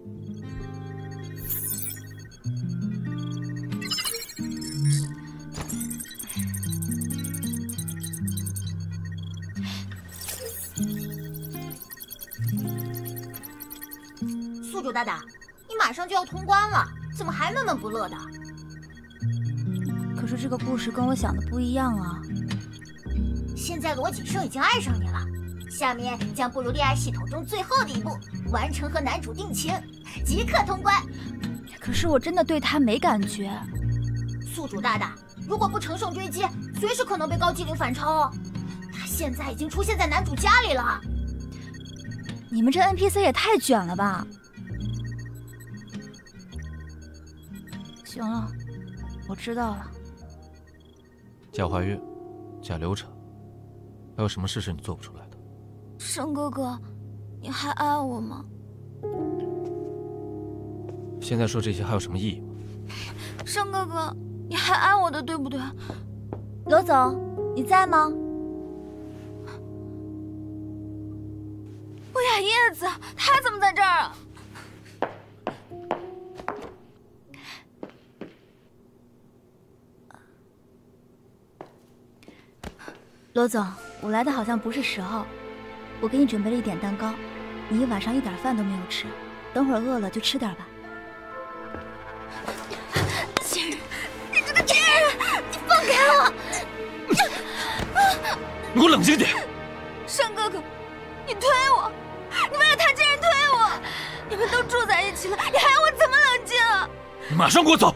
宿主大大，你马上就要通关了，怎么还闷闷不乐的？ 可是这个故事跟我想的不一样啊！ 现在罗锦胜已经爱上你了，下面将步入恋爱系统中最后的一步，完成和男主定情，即刻通关。 可是我真的对他没感觉。 宿主大大，如果不乘胜追击，随时可能被高继凌反超哦。他现在已经出现在男主家里了。 你们这 N P C 也太卷了吧！ 行了，我知道了。 假怀孕、假流产，还有什么事是你做不出来的？ 盛哥哥，你还爱我吗？ 现在说这些还有什么意义吗？ 盛哥哥，你还爱我的，对不对？罗总，你在吗？不雅叶子，他怎么在这儿啊？ 罗总，我来的好像不是时候。我给你准备了一点蛋糕，你一晚上一点饭都没有吃，等会儿饿了就吃点吧。贱人，你这个贱人，你放开我！ 你给我冷静点！ 盛哥哥，你推我，你为了他竟然推我！你们都住在一起了，你还要我怎么冷静啊？ 你马上给我走！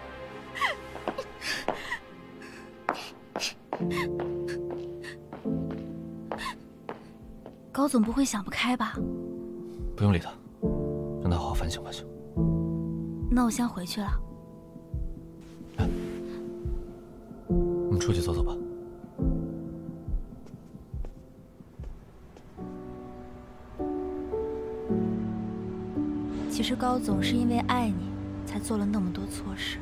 高总不会想不开吧？ 不用理他，让他好好反省反省。 那我先回去了。 来，我们出去走走吧。 其实高总是因为爱你，才做了那么多错事。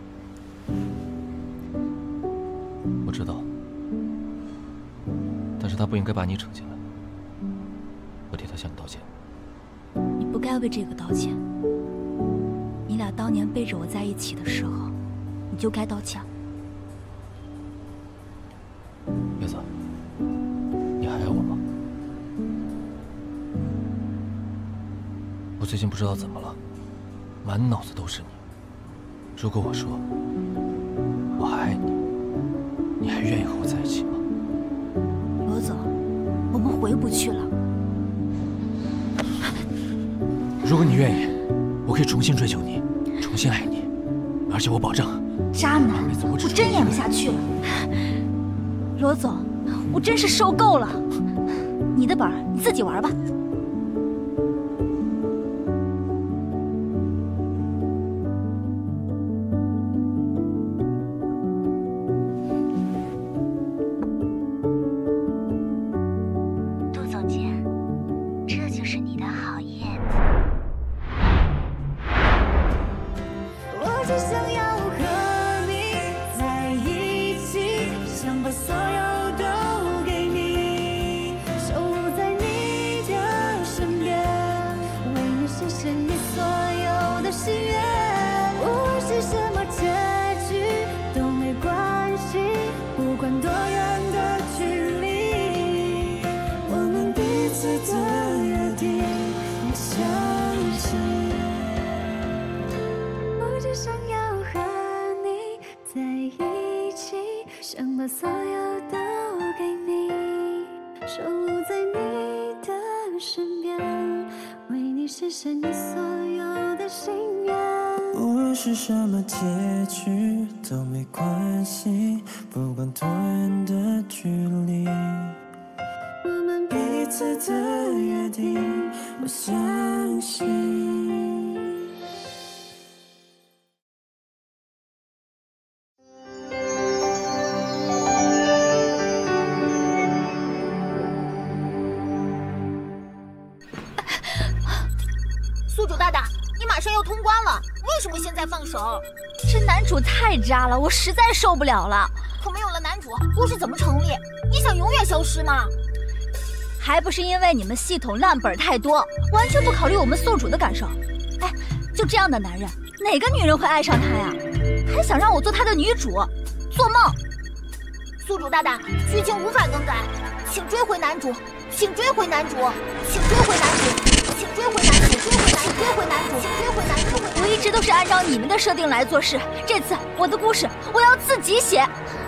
我知道，但是是他不应该把你扯进来，我替他向你道歉。 你不该为这个道歉。你俩当年背着我在一起的时候，你就该道歉。 叶子，你还爱我吗？我最近不知道怎么了，满脑子都是你。如果我说我还爱你，你还愿意和我在一起吗？ 罗总，我们回不去了。 如果你愿意，我可以重新追求你，重新爱你，而且我保证。 渣男，我真演不下去了。罗总，我真是受够了。你的本儿你自己玩吧。 杜总监，这就是你的好叶子。 我只想要和你在一起，想把所有都给你，守护在你的身边，为你实现你所有的心愿。无论是什么结局都没关系，不管多远的距离，我们彼此的约定，你相信。我只想要和你在一起，想把所有都给你，守护在你的身边，为你实现你所有的心愿。 无论是什么结局都没关系，不管多远的距离， 我们彼此的约定，我相信。 宿主大大，你马上要通关了，为什么现在放手？ 这男主太渣了，我实在受不了了。 可没有了男主，故事怎么成立？你想永远消失吗？ 还不是因为你们系统烂本太多，完全不考虑我们宿主的感受。哎，就这样的男人，哪个女人会爱上他呀？还想让我做他的女主，做梦！ 宿主大大，剧情无法更改，请追回男主，请追回男主，请追回男主，请追回男主，追回男，追回男主，请追回男主。 我一直都是按照你们的设定来做事，这次我的故事我要自己写。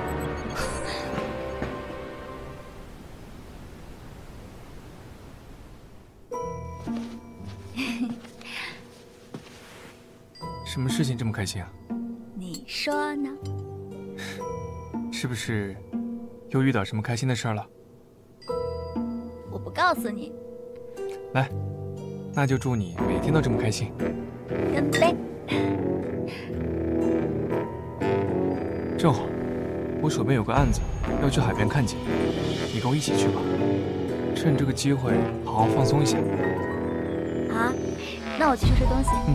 什么事情这么开心啊？ 你说呢？ 是不是又遇到什么开心的事儿了？ 我不告诉你。 来，那就祝你每天都这么开心。 干杯！ 正好，我手边有个案子要去海边看景，你跟我一起去吧。趁这个机会好好放松一下。 好啊，那我去收拾东西。 嗯。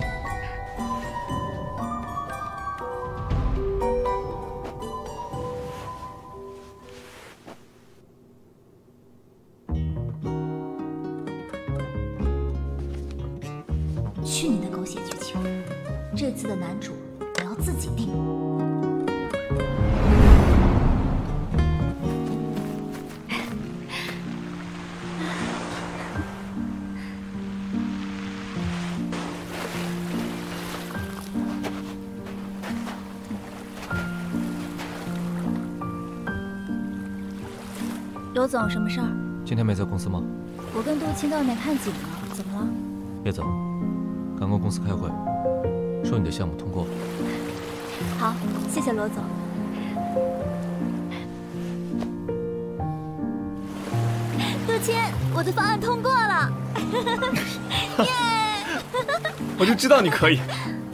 去你的狗血剧情！这次的男主我要自己定。刘总，什么事儿？ 今天没在公司吗？ 我跟杜青到那边看景了，怎么了？ 叶子，赶过公司开会，说你的项目通过了。 好，谢谢罗总。杜青，我的方案通过了，耶！ 我就知道你可以。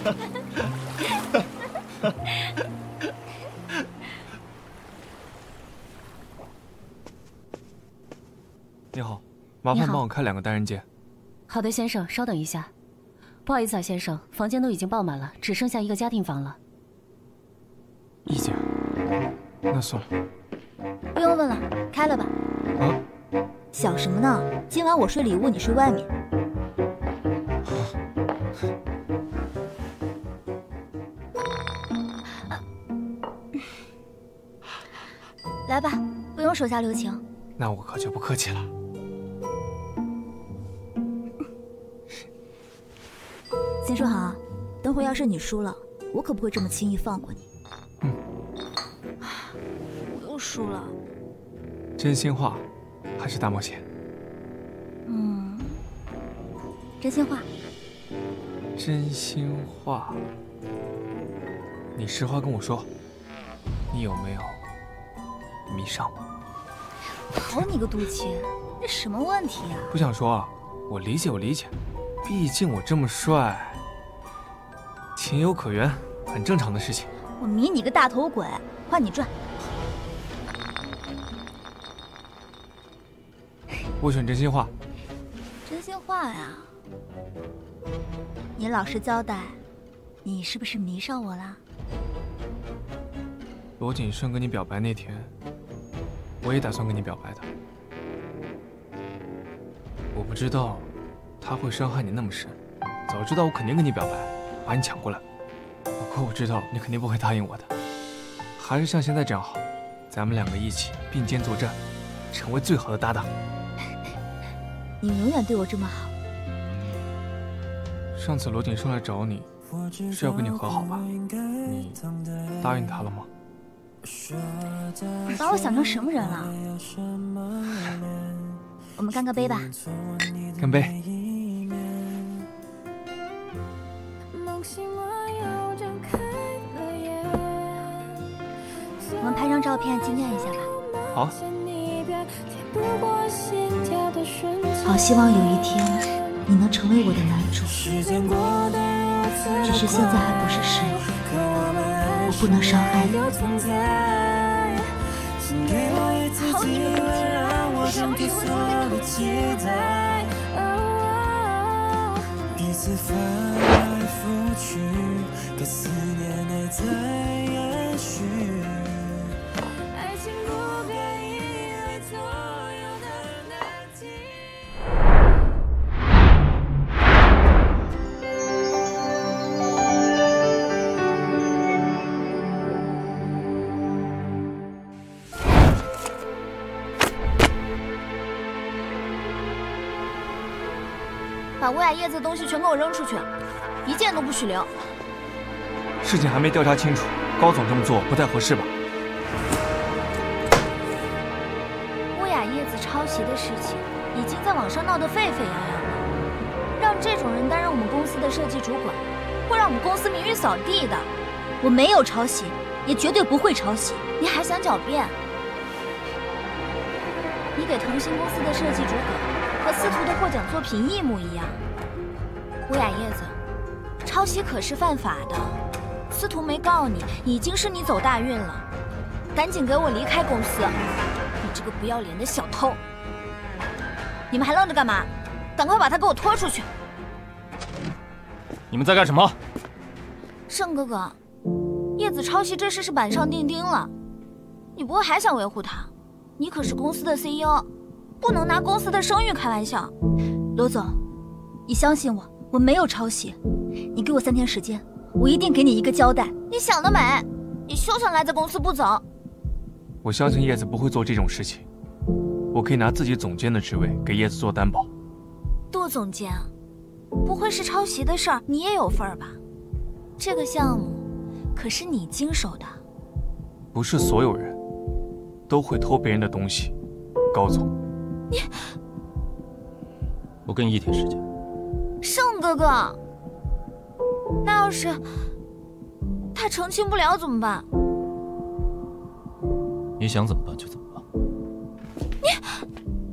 你好，麻烦帮我开两个单人间。 好的，先生，稍等一下。不好意思啊，先生，房间都已经爆满了，只剩下一个家庭房了。 一间，那算了。 不用问了，开了吧。 啊？ 想什么呢？今晚我睡里屋，你睡外面。来吧，不用手下留情。 那我可就不客气了。 先说好，等会要是你输了，我可不会这么轻易放过你。 嗯。 我又输了。 真心话，还是大冒险？ 嗯，真心话。 真心话，你实话跟我说，你有没有迷上我？ 好你个肚脐，这什么问题呀？ 不想说啊，我理解，我理解，毕竟我这么帅，情有可原，很正常的事情。 我迷你个大头鬼，换你转。 我选真心话。 真心话呀？你老实交代，你是不是迷上我了？ 罗锦生跟你表白那天，我也打算跟你表白的。我不知道他会伤害你那么深，早知道我肯定跟你表白，把你抢过来。不过我知道你肯定不会答应我的，还是像现在这样好，咱们两个一起并肩作战，成为最好的搭档。 你永远对我这么好。 上次罗锦生来找你，是要跟你和好吧？你答应他了吗？ 你把我想成什么人了？我们干个杯吧。 干杯。 我们拍张照片纪念一下吧。 好。 好希望有一天你能成为我的男主，只是现在还不是时候，我不能伤害你。 好你个肚脐，我想给所有的期待，彼此翻来覆去，可思念还在延续。爱情不该依赖左右的难题。 把乌雅叶子的东西全给我扔出去，一件都不许留。 事情还没调查清楚，高总这么做不太合适吧？ 乌雅叶子抄袭的事情已经在网上闹得沸沸扬扬了，让这种人担任我们公司的设计主管，会让我们公司名誉扫地的。 我没有抄袭，也绝对不会抄袭。 你还想狡辩？你给腾讯公司的设计主管和司徒的获奖作品一模一样。乌雅叶子，抄袭可是犯法的。司徒没告你，已经是你走大运了。赶紧给我离开公司！你这个不要脸的小偷！你们还愣着干嘛？赶快把他给我拖出去！ 你们在干什么？ 盛哥哥，叶子抄袭这事是板上钉钉了，你不会还想维护他？你可是公司的 C E O。不能拿公司的声誉开玩笑。 罗总，你相信我，我没有抄袭。你给我三天时间，我一定给你一个交代。 你想得美！你休想赖在公司不走。 我相信叶子不会做这种事情，我可以拿自己总监的职位给叶子做担保。 杜总监，不会是抄袭的事儿你也有份儿吧？这个项目可是你经手的。 不是所有人都会偷别人的东西，高总。 你， 我给你一天时间。 盛哥哥，那要是他澄清不了怎么办？ 你想怎么办就怎么办。 你，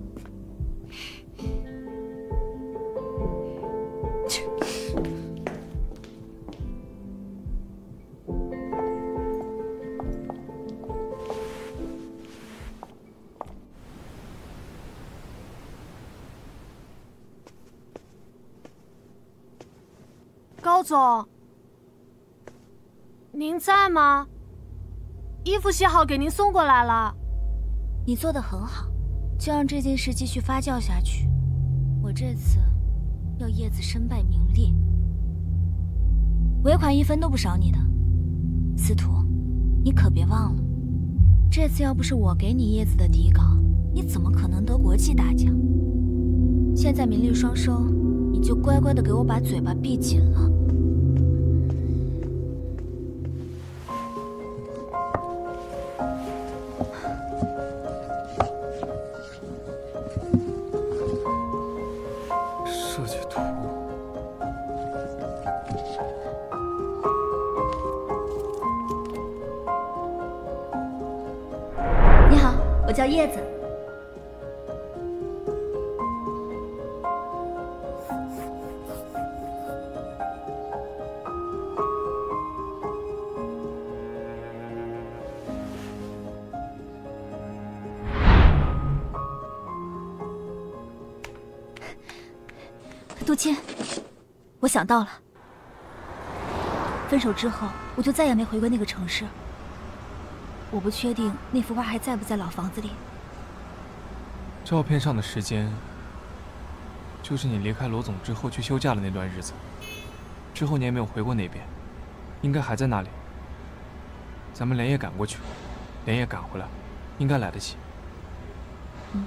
高总，您在吗？衣服洗好，给您送过来了。 你做得很好， 就让这件事继续发酵下去。我这次要叶子身败名裂，尾款一分都不少你的。司徒，你可别忘了，这次要不是我给你叶子的底稿，你怎么可能得国际大奖？现在名利双收，你就乖乖的给我把嘴巴闭紧了。 设计图。 你好，我叫叶子。杜迁，我想到了。分手之后，我就再也没回过那个城市。我不确定那幅画还在不在老房子里。 照片上的时间，就是你离开罗总之后去休假的那段日子。之后你也没有回过那边，应该还在那里。咱们连夜赶过去，连夜赶回来，应该来得及。 嗯。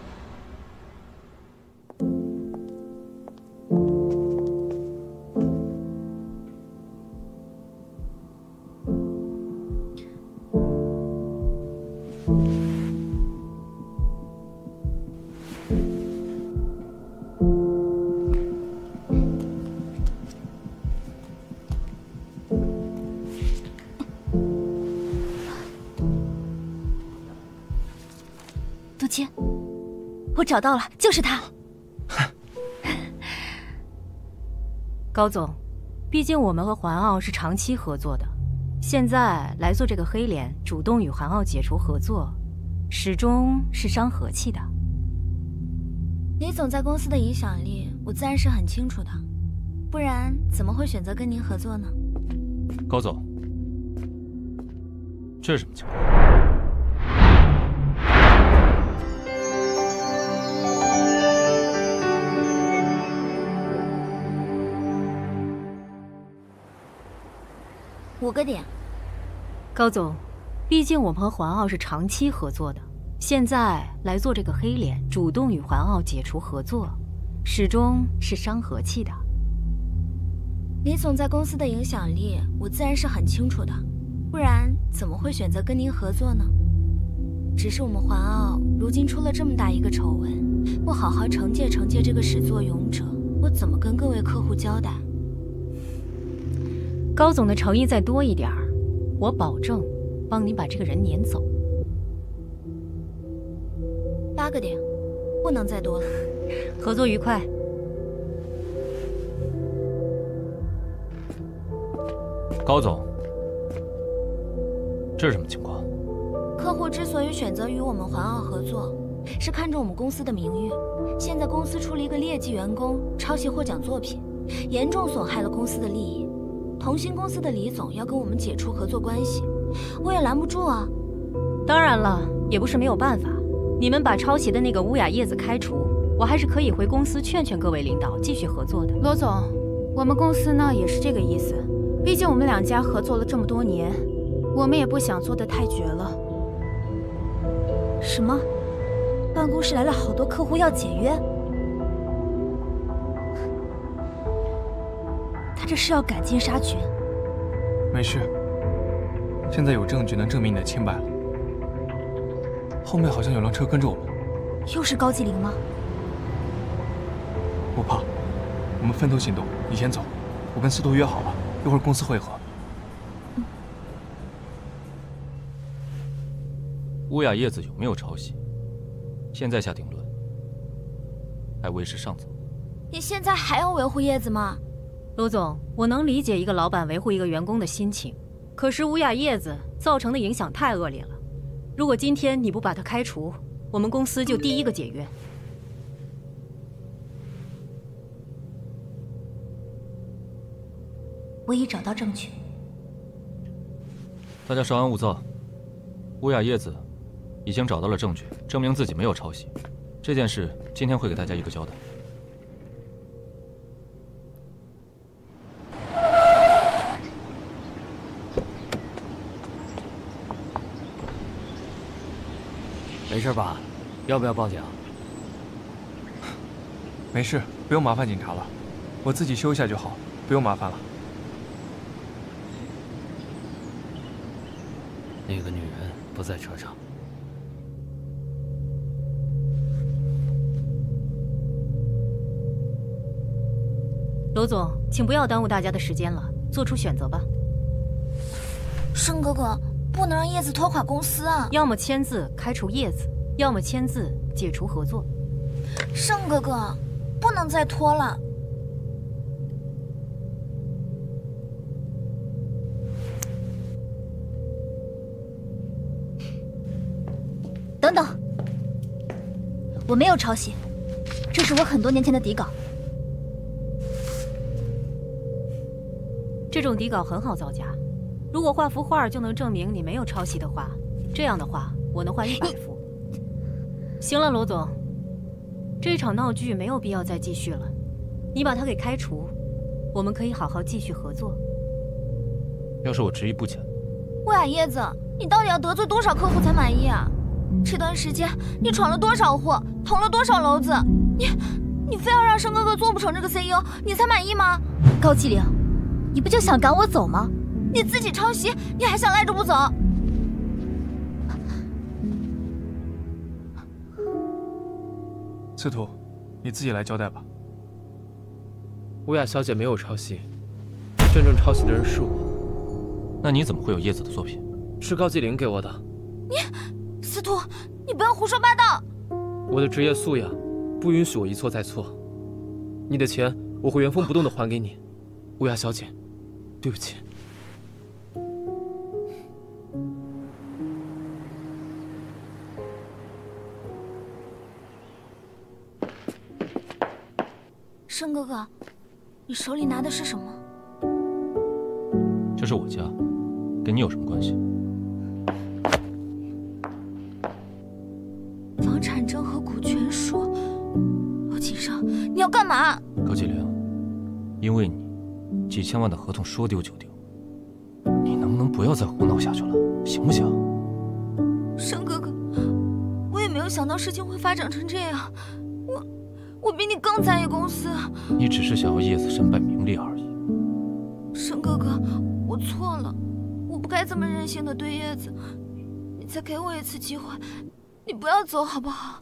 杜迁，我找到了，就是他。 高总，毕竟我们和环奥是长期合作的，现在来做这个黑脸，主动与环奥解除合作，始终是伤和气的。 李总在公司的影响力，我自然是很清楚的，不然怎么会选择跟您合作呢？ 高总，这是什么情况？ 五个点。 高总，毕竟我们和环奥是长期合作的，现在来做这个黑脸，主动与环奥解除合作，始终是伤和气的。 李总在公司的影响力，我自然是很清楚的，不然怎么会选择跟您合作呢？只是我们环奥如今出了这么大一个丑闻，不好好惩戒惩戒这个始作俑者，我怎么跟各位客户交代？ 高总的诚意再多一点儿，我保证帮你把这个人撵走。 八个点，不能再多了。 合作愉快。 高总，这是什么情况？ 客户之所以选择与我们环奥合作，是看中我们公司的名誉。现在公司出了一个劣迹员工抄袭获奖作品，严重损害了公司的利益。同心公司的李总要跟我们解除合作关系，我也拦不住啊。 当然了，也不是没有办法。你们把抄袭的那个乌雅叶子开除，我还是可以回公司劝劝各位领导继续合作的。 罗总，我们公司呢也是这个意思。毕竟我们两家合作了这么多年，我们也不想做得太绝了。 什么？办公室来了好多客户要解约？他这是要赶尽杀绝？ 没事，现在有证据能证明你的清白了。后面好像有辆车跟着我们， 又是高继林吗？ 不怕，我们分头行动。你先走，我跟司徒约好了，一会儿公司会合。 嗯、 乌雅叶子有没有抄袭？现在下定论，还为时尚早。 你现在还要维护叶子吗？ 罗总，我能理解一个老板维护一个员工的心情，可是乌雅叶子造成的影响太恶劣了。如果今天你不把他开除，我们公司就第一个解约。 我已找到证据。 大家稍安勿躁。乌雅叶子已经找到了证据，证明自己没有抄袭， 这件事今天会给大家一个交代。 没事吧？要不要报警？ 没事，不用麻烦警察了，我自己修一下就好，不用麻烦了。 那个女人不在车上。 罗总，请不要耽误大家的时间了，做出选择吧。 盛哥哥，不能让叶子拖垮公司啊！ 要么签字开除叶子，要么签字解除合作。 盛哥哥，不能再拖了。 等等，我没有抄袭，这是我很多年前的底稿。 这种底稿很好造假，如果画幅画就能证明你没有抄袭的话，这样的话我能换一百幅。行了，罗总，这场闹剧没有必要再继续了，你把他给开除，我们可以好好继续合作。 要是我执意不签， 乌雅叶子，你到底要得罪多少客户才满意啊？这段时间你闯了多少祸，捅了多少娄子，你你非要让盛哥哥做不成这个 C E O， 你才满意吗？ 高继凌，你不就想赶我走吗？ 你自己抄袭，你还想赖着不走？ 司徒，你自己来交代吧。 乌雅小姐没有抄袭，真正抄袭的人是我。 那你怎么会有叶子的作品？ 是高继凌给我的。 你，司徒，你不要胡说八道！ 我的职业素养不允许我一错再错。你的钱我会原封不动的还给你，乌雅小姐，对不起。 盛哥哥，你手里拿的是什么？ 这是我家，跟你有什么关系？ 房产证和股权书。罗锦生，你要干嘛？ 高继凌，因为你，几千万的合同说丢就丢，你能不能不要再胡闹下去了，行不行？ 盛哥哥，我也没有想到事情会发展成这样，我我比你更在意公司。 你只是想要叶子身败名裂而已。 盛哥哥，我错了，我不该这么任性的对叶子，你再给我一次机会，你不要走好不好？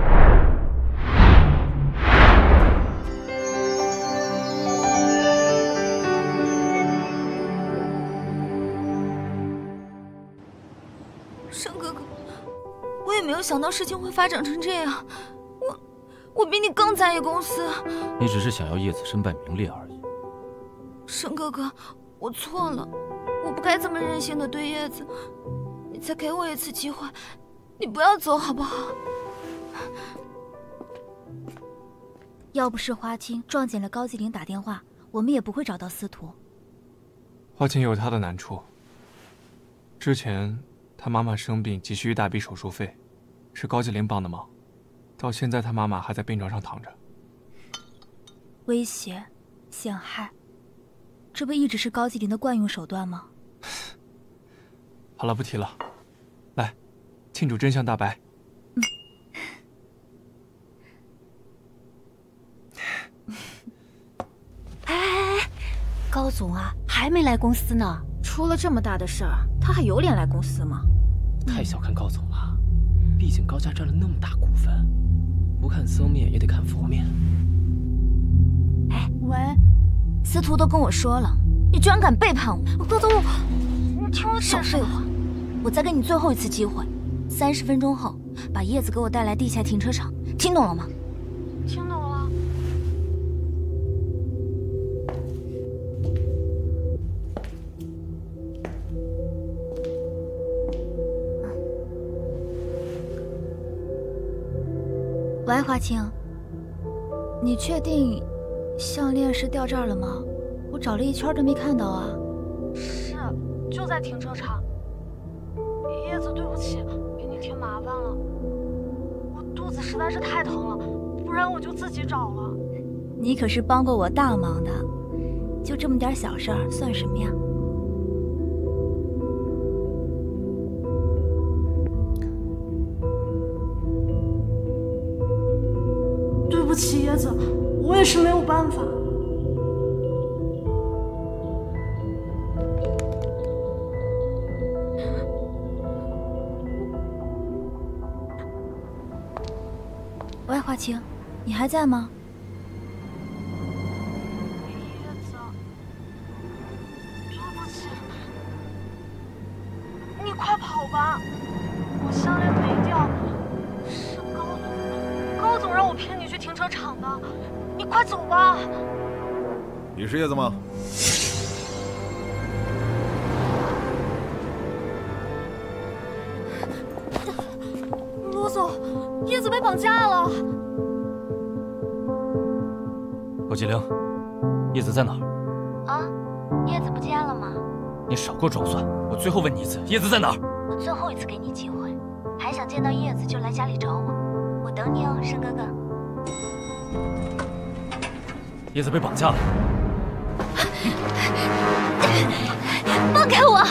盛哥哥，我也没有想到事情会发展成这样，我我比你更在意公司。 你只是想要叶子身败名裂而已。 盛哥哥，我错了，我不该这么任性的对叶子，你再给我一次机会，你不要走好不好？ 要不是花青撞见了高继凌打电话，我们也不会找到司徒。 花青有她的难处。之前她妈妈生病急需一大笔手术费，是高继凌帮的忙，到现在她妈妈还在病床上躺着。 威胁、陷害，这不一直是高继凌的惯用手段吗？ 好了，不提了，来，庆祝真相大白。 嗯。 哎哎哎，高总啊，还没来公司呢。出了这么大的事儿，他还有脸来公司吗？ 太小看高总了，毕竟高家占了那么大股份，不看僧面也得看佛面。 哎，喂，司徒都跟我说了，你居然敢背叛我！高总，你听我少废话，我再给你最后一次机会，三十分钟后把叶子给我带来地下停车场，听懂了吗？ 听懂了。 喂，华清，你确定项链是掉这儿了吗？我找了一圈都没看到啊。 是，就在停车场。叶子，对不起，给你添麻烦了。我肚子实在是太疼了，不然我就自己找了。 你可是帮过我大忙的，就这么点小事儿算什么呀？ 对不起，叶子，我也是没有办法。 喂，华清，你还在吗？ 叶子，对不起，你快跑吧，我项链没掉，是高总，高总让我骗你去停车场的，你快走吧。 你是叶子吗？ 罗总，叶子被绑架了。 罗继凌，叶子在哪儿？ 啊，叶子不见了吗？ 你少给我装蒜！我最后问你一次，叶子在哪儿？ 我最后一次给你机会，还想见到叶子就来家里找我，我等你哦，申哥哥。 叶子被绑架了。 放开我！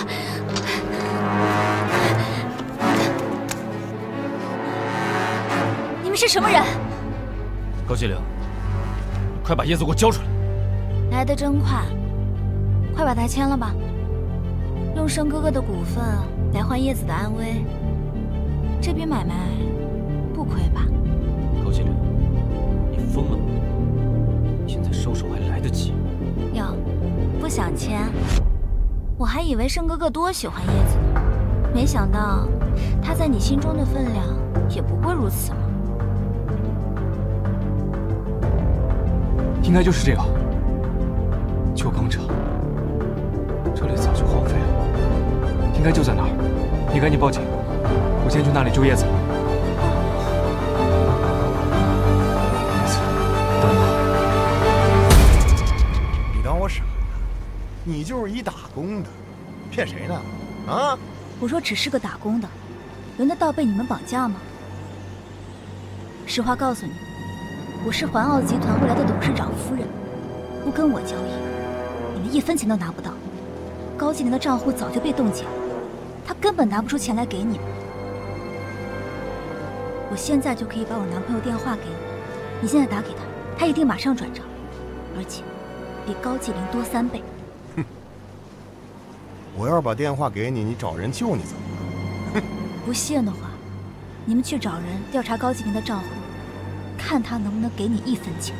你们是什么人？ 高继凌，你快把叶子给我交出来！ 来得真快，快把它签了吧。用申哥哥的股份来换叶子的安危，这笔买卖不亏吧？ 高继凌，你疯了吗？现在收手还来得及。 哟，不想签？我还以为申哥哥多喜欢叶子呢，没想到他在你心中的分量也不过如此嘛。 应该就是这个旧工厂，这里早就荒废了，应该就在那儿。你赶紧报警，我先去那里救叶子。叶子，等我。 你当我傻呀？你就是一打工的，骗谁呢？啊！ 我说只是个打工的，轮得到被你们绑架吗？实话告诉你，我是环奥集团未来的董事长夫人，不跟我交易，你们一分钱都拿不到。高继凌的账户早就被冻结了，他根本拿不出钱来给你们。我现在就可以把我男朋友电话给你，你现在打给他，他一定马上转账，而且比高继凌多三倍。 哼！我要是把电话给你，你找人救你怎么了？哼！ 不信的话，你们去找人调查高继凌的账户，看他能不能给你一分钱。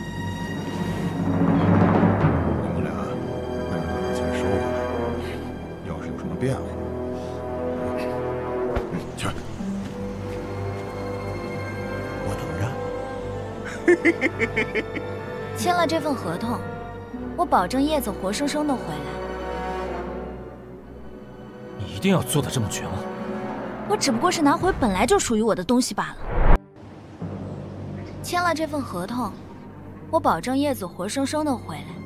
你们俩快点把钱收回来，要是有什么变化，去，我等着。 签了这份合同，我保证叶子活生生的回来。 你一定要做的这么绝吗？ 我只不过是拿回本来就属于我的东西罢了。签了这份合同，我保证叶子活生生的回来。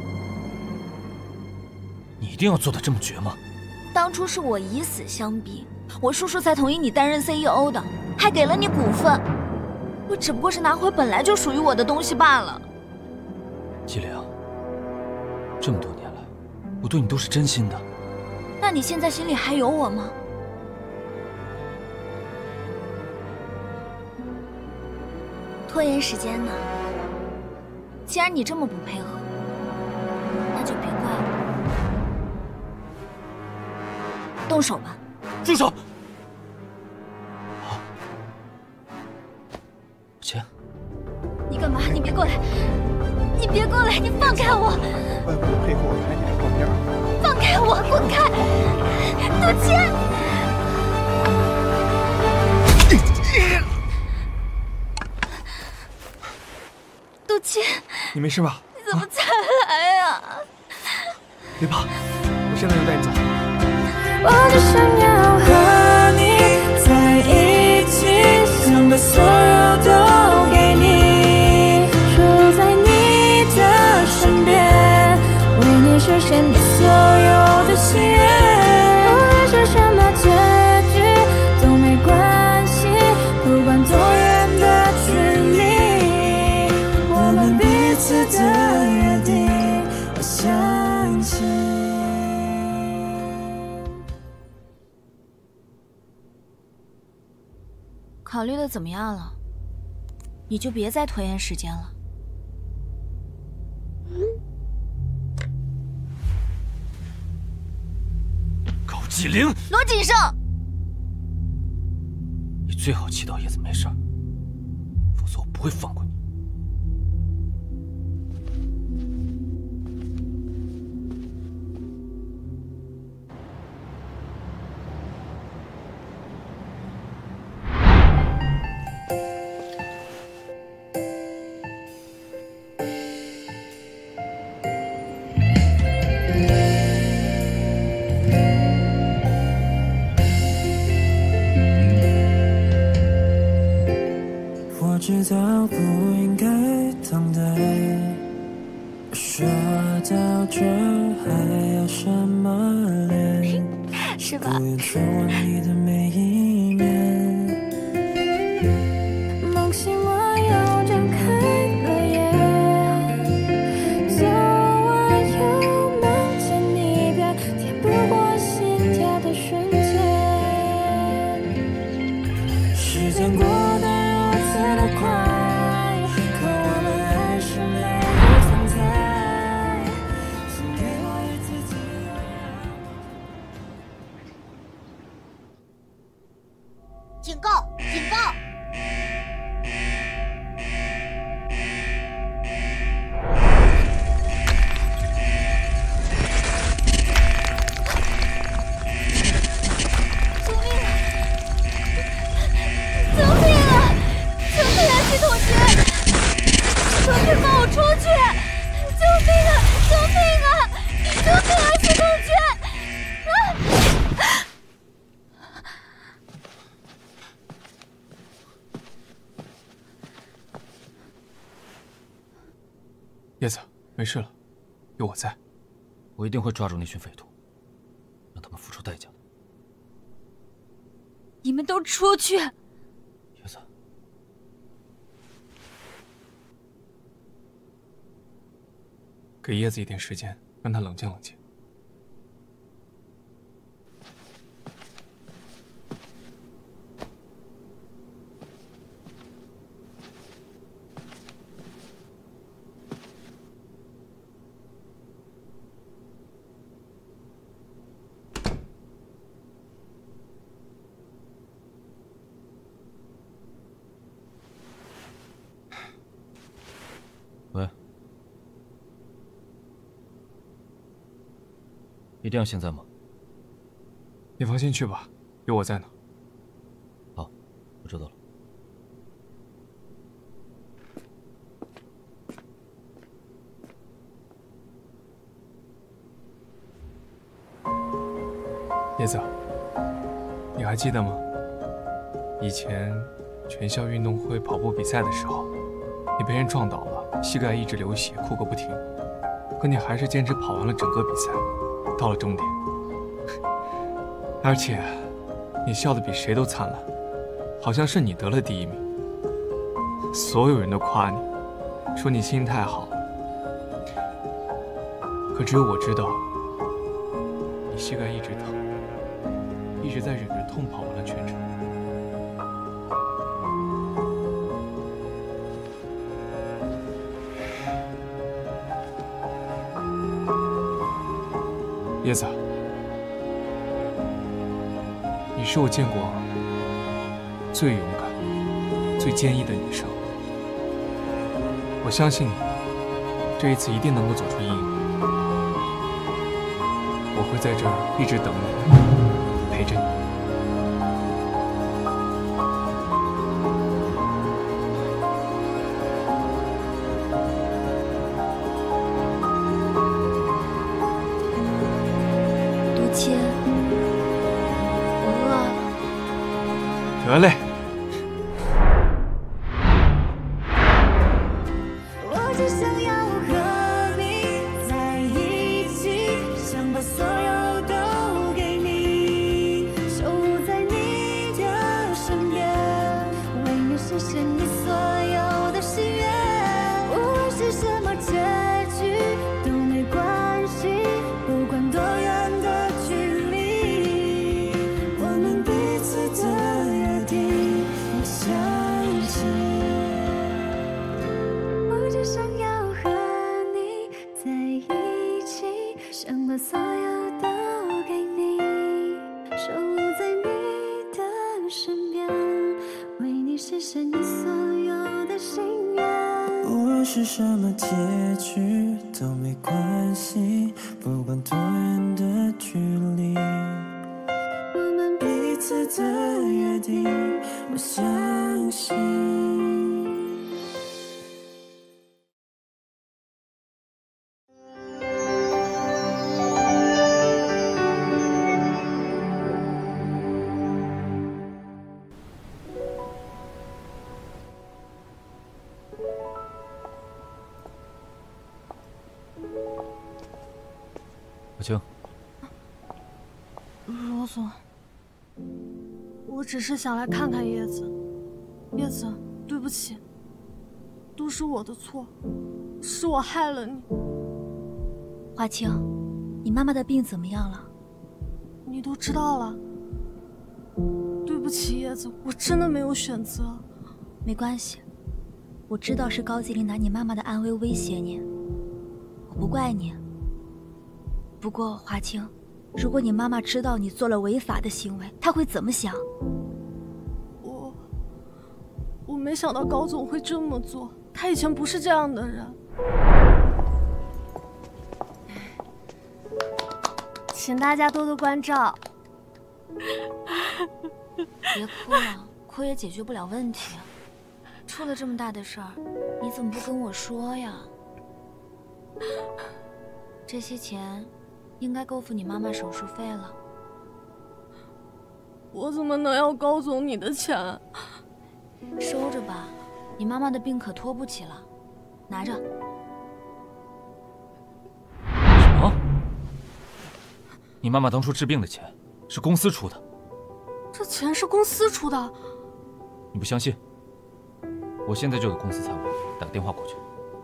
你一定要做的这么绝吗？ 当初是我以死相逼，我叔叔才同意你担任 C E O 的，还给了你股份。我只不过是拿回本来就属于我的东西罢了。 季凌，这么多年来，我对你都是真心的。 那你现在心里还有我吗？拖延时间呢？既然你这么不配合，那就别怪我。动手吧！ 住手！好，钱。 你干嘛？你别过来！你别过来！你放开我！ 乖乖配合我拍几张照片。 放开我！滚开！杜谦！杜谦， 你没事吧？ 你怎么才来呀？ 别怕，我现在就带你走。 我只想要和你在一起，想把所有都给你，守在你的身边，为你实现你所有的心愿。无论是什么结局都没关系，不管多远。 考虑的怎么样了？你就别再拖延时间了。 高继凌， 罗锦胜， 你最好祈祷叶子没事儿，否则我不会放过你。 知道不应该等待，说到这还要什么脸？ 是吧？ 不愿错过你的每一面。梦醒我又睁开了眼，昨晚又梦见你的填不过心跳的瞬间，时间过得。 的快，可我们还是没有存在。请给我一次机会。警告！警告！ 救命啊！救命啊！ 救命啊，系统局！系统局，放我出去！救命啊！救命啊！救命啊，系统局！啊！ 叶子，没事了，有我在。 我一定会抓住那群匪徒，让他们付出代价的。 你们都出去！叶子。 给叶子一点时间，让他冷静冷静。 喂。 一定要现在吗？ 你放心去吧，有我在呢。 好，我知道了。 叶子，你还记得吗？以前全校运动会跑步比赛的时候，你被人撞倒了，膝盖一直流血，哭个不停，可你还是坚持跑完了整个比赛。 到了终点，而且你笑得比谁都灿烂，好像是你得了第一名。所有人都夸你，说你心态好，可只有我知道，你膝盖一直疼，一直在忍着痛跑完了全程。叶子，你是我见过最勇敢、最坚毅的女生。我相信你，这一次一定能够走出阴影。我会在这儿一直等你，陪着你。 亲，我饿了。 得嘞。 我只想要和你在一起，想把所有都给你，守护在你的身边，为你实现你所有的心愿。无论是什么结局都没关系，不管多远的距离，我们彼此的约定。 实现你所有的心愿。 无论是什么结局都没关系，不管多远的距离， 我们彼此的约定，我相信。 小青， 罗总，我只是想来看看叶子。叶子，对不起，都是我的错，是我害了你。 华清，你妈妈的病怎么样了？ 你都知道了。对不起，叶子，我真的没有选择。 没关系，我知道是高继林拿你妈妈的安危威胁你，我不怪你。不过华清，如果你妈妈知道你做了违法的行为，她会怎么想？ 我我没想到高总会这么做，他以前不是这样的人。请大家多多关照。 别哭了，哭也解决不了问题。出了这么大的事儿，你怎么不跟我说呀？这些钱应该够付你妈妈手术费了。 我怎么能要高总你的钱？ 收着吧，你妈妈的病可拖不起了，拿着。 什么？你妈妈当初治病的钱是公司出的？ 这钱是公司出的？ 你不相信？我现在就给公司财务打个电话过去。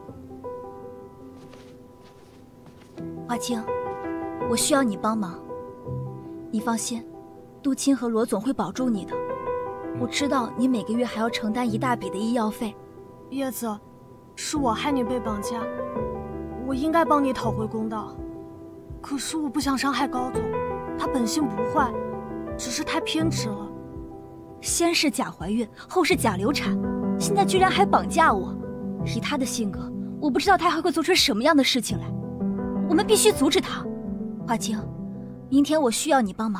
华清，我需要你帮忙。你放心，杜青和罗总会保住你的。我知道你每个月还要承担一大笔的医药费。 叶子，是我害你被绑架，我应该帮你讨回公道。可是我不想伤害高总，他本性不坏，只是太偏执了。 先是假怀孕，后是假流产，现在居然还绑架我。以他的性格，我不知道他还会做出什么样的事情来。我们必须阻止他。华清，明天我需要你帮忙。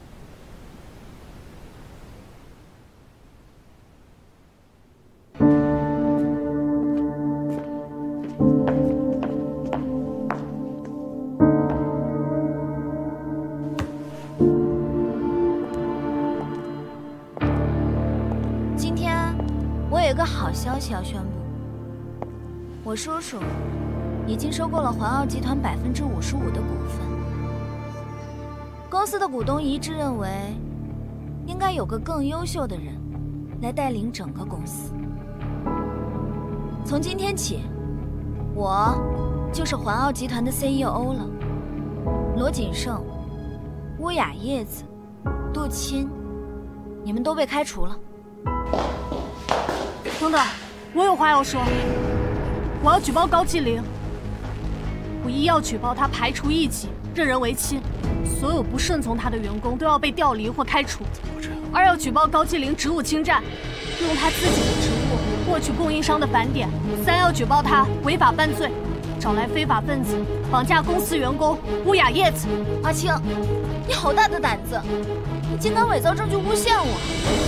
今天我有一个好消息要宣布，我叔叔已经收购了环奥集团百分之五十五的股份。公司的股东一致认为，应该有个更优秀的人来带领整个公司。从今天起，我就是环奥集团的 C E O 了。罗锦胜、乌雅叶子、杜钦，你们都被开除了。 等等，我有话要说，我要举报高继林。我一要举报他排除异己、任人唯亲，所有不顺从他的员工都要被调离或开除；二要举报高继林职务侵占，用他自己的职务获取供应商的返点；三要举报他违法犯罪，找来非法分子绑架公司员工乌雅叶子。 阿青，你好大的胆子，你竟敢伪造证据诬陷我！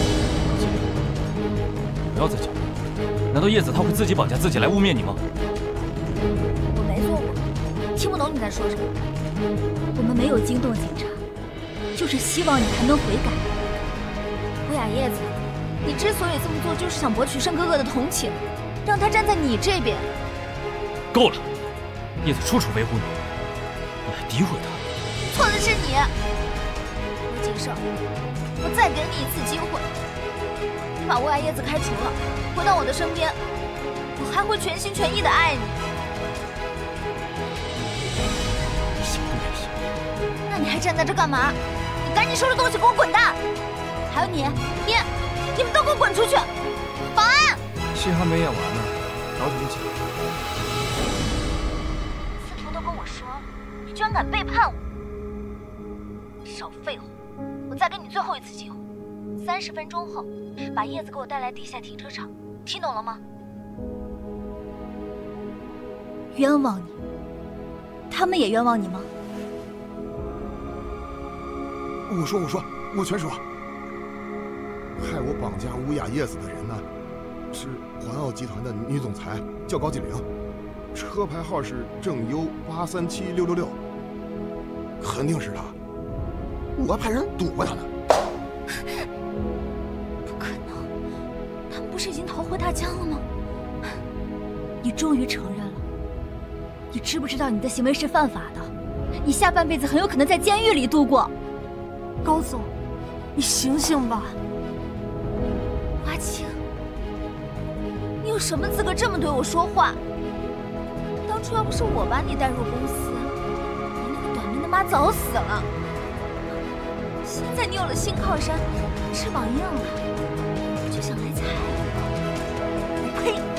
不要再讲了，难道叶子她会自己绑架自己来污蔑你吗？ 我没做过，听不懂你在说什么。我们没有惊动警察，就是希望你还能悔改。乌雅叶子，你之所以这么做，就是想博取盛哥哥的同情，让他站在你这边。 够了，叶子处处维护你，你还诋毁他。 错的是你，罗锦胜，我再给你一次机会，你把乌雅叶子开除了，回到我的身边，我还会全心全意的爱你。 你想都别想。 那你还站在这干嘛？你赶紧收拾东西给我滚蛋！还有你，你，你们都给我滚出去！保安！ 戏还没演完呢，着什么急？ 司徒都跟我说了，你居然敢背叛我！少废话！我再给你最后一次机会， 三十分钟后，把叶子给我带来地下停车场，听懂了吗？ 冤枉你，他们也冤枉你吗？ 我说，我说，我全说。害我绑架乌雅叶子的人呢，是环奥集团的女总裁，叫高继玲，车牌号是正优八三七六六六，肯定是她。我还派人堵过她呢。 不可能，他们不是已经逃回大疆了吗？你终于承认了。你知不知道你的行为是犯法的？你下半辈子很有可能在监狱里度过。 高总，你醒醒吧。 阿青，你有什么资格这么对我说话？当初要不是我把你带入公司，你那个短命的妈早死了。现在你有了新靠山，翅膀硬了，你就想来踩我？我呸！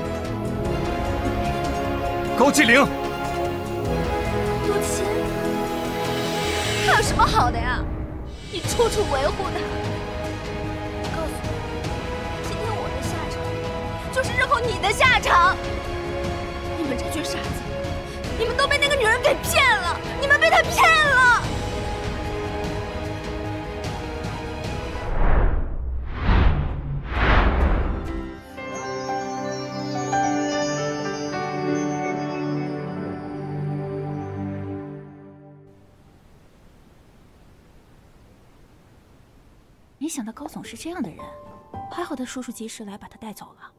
高继玲， 陆琪，他有什么好的呀？你处处维护他。我告诉你，今天我的下场，就是日后你的下场。你们这群傻子，你们都被那个女人给骗了，你们被她骗了。没想到高总是这样的人，还好他叔叔及时来把他带走了。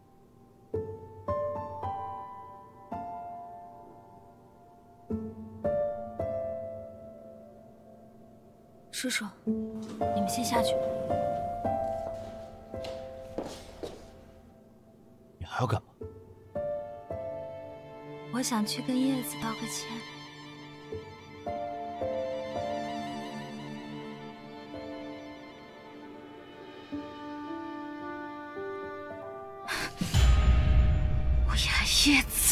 叔叔，你们先下去。 你还要干嘛？ 我想去跟叶子道个歉。 叶子，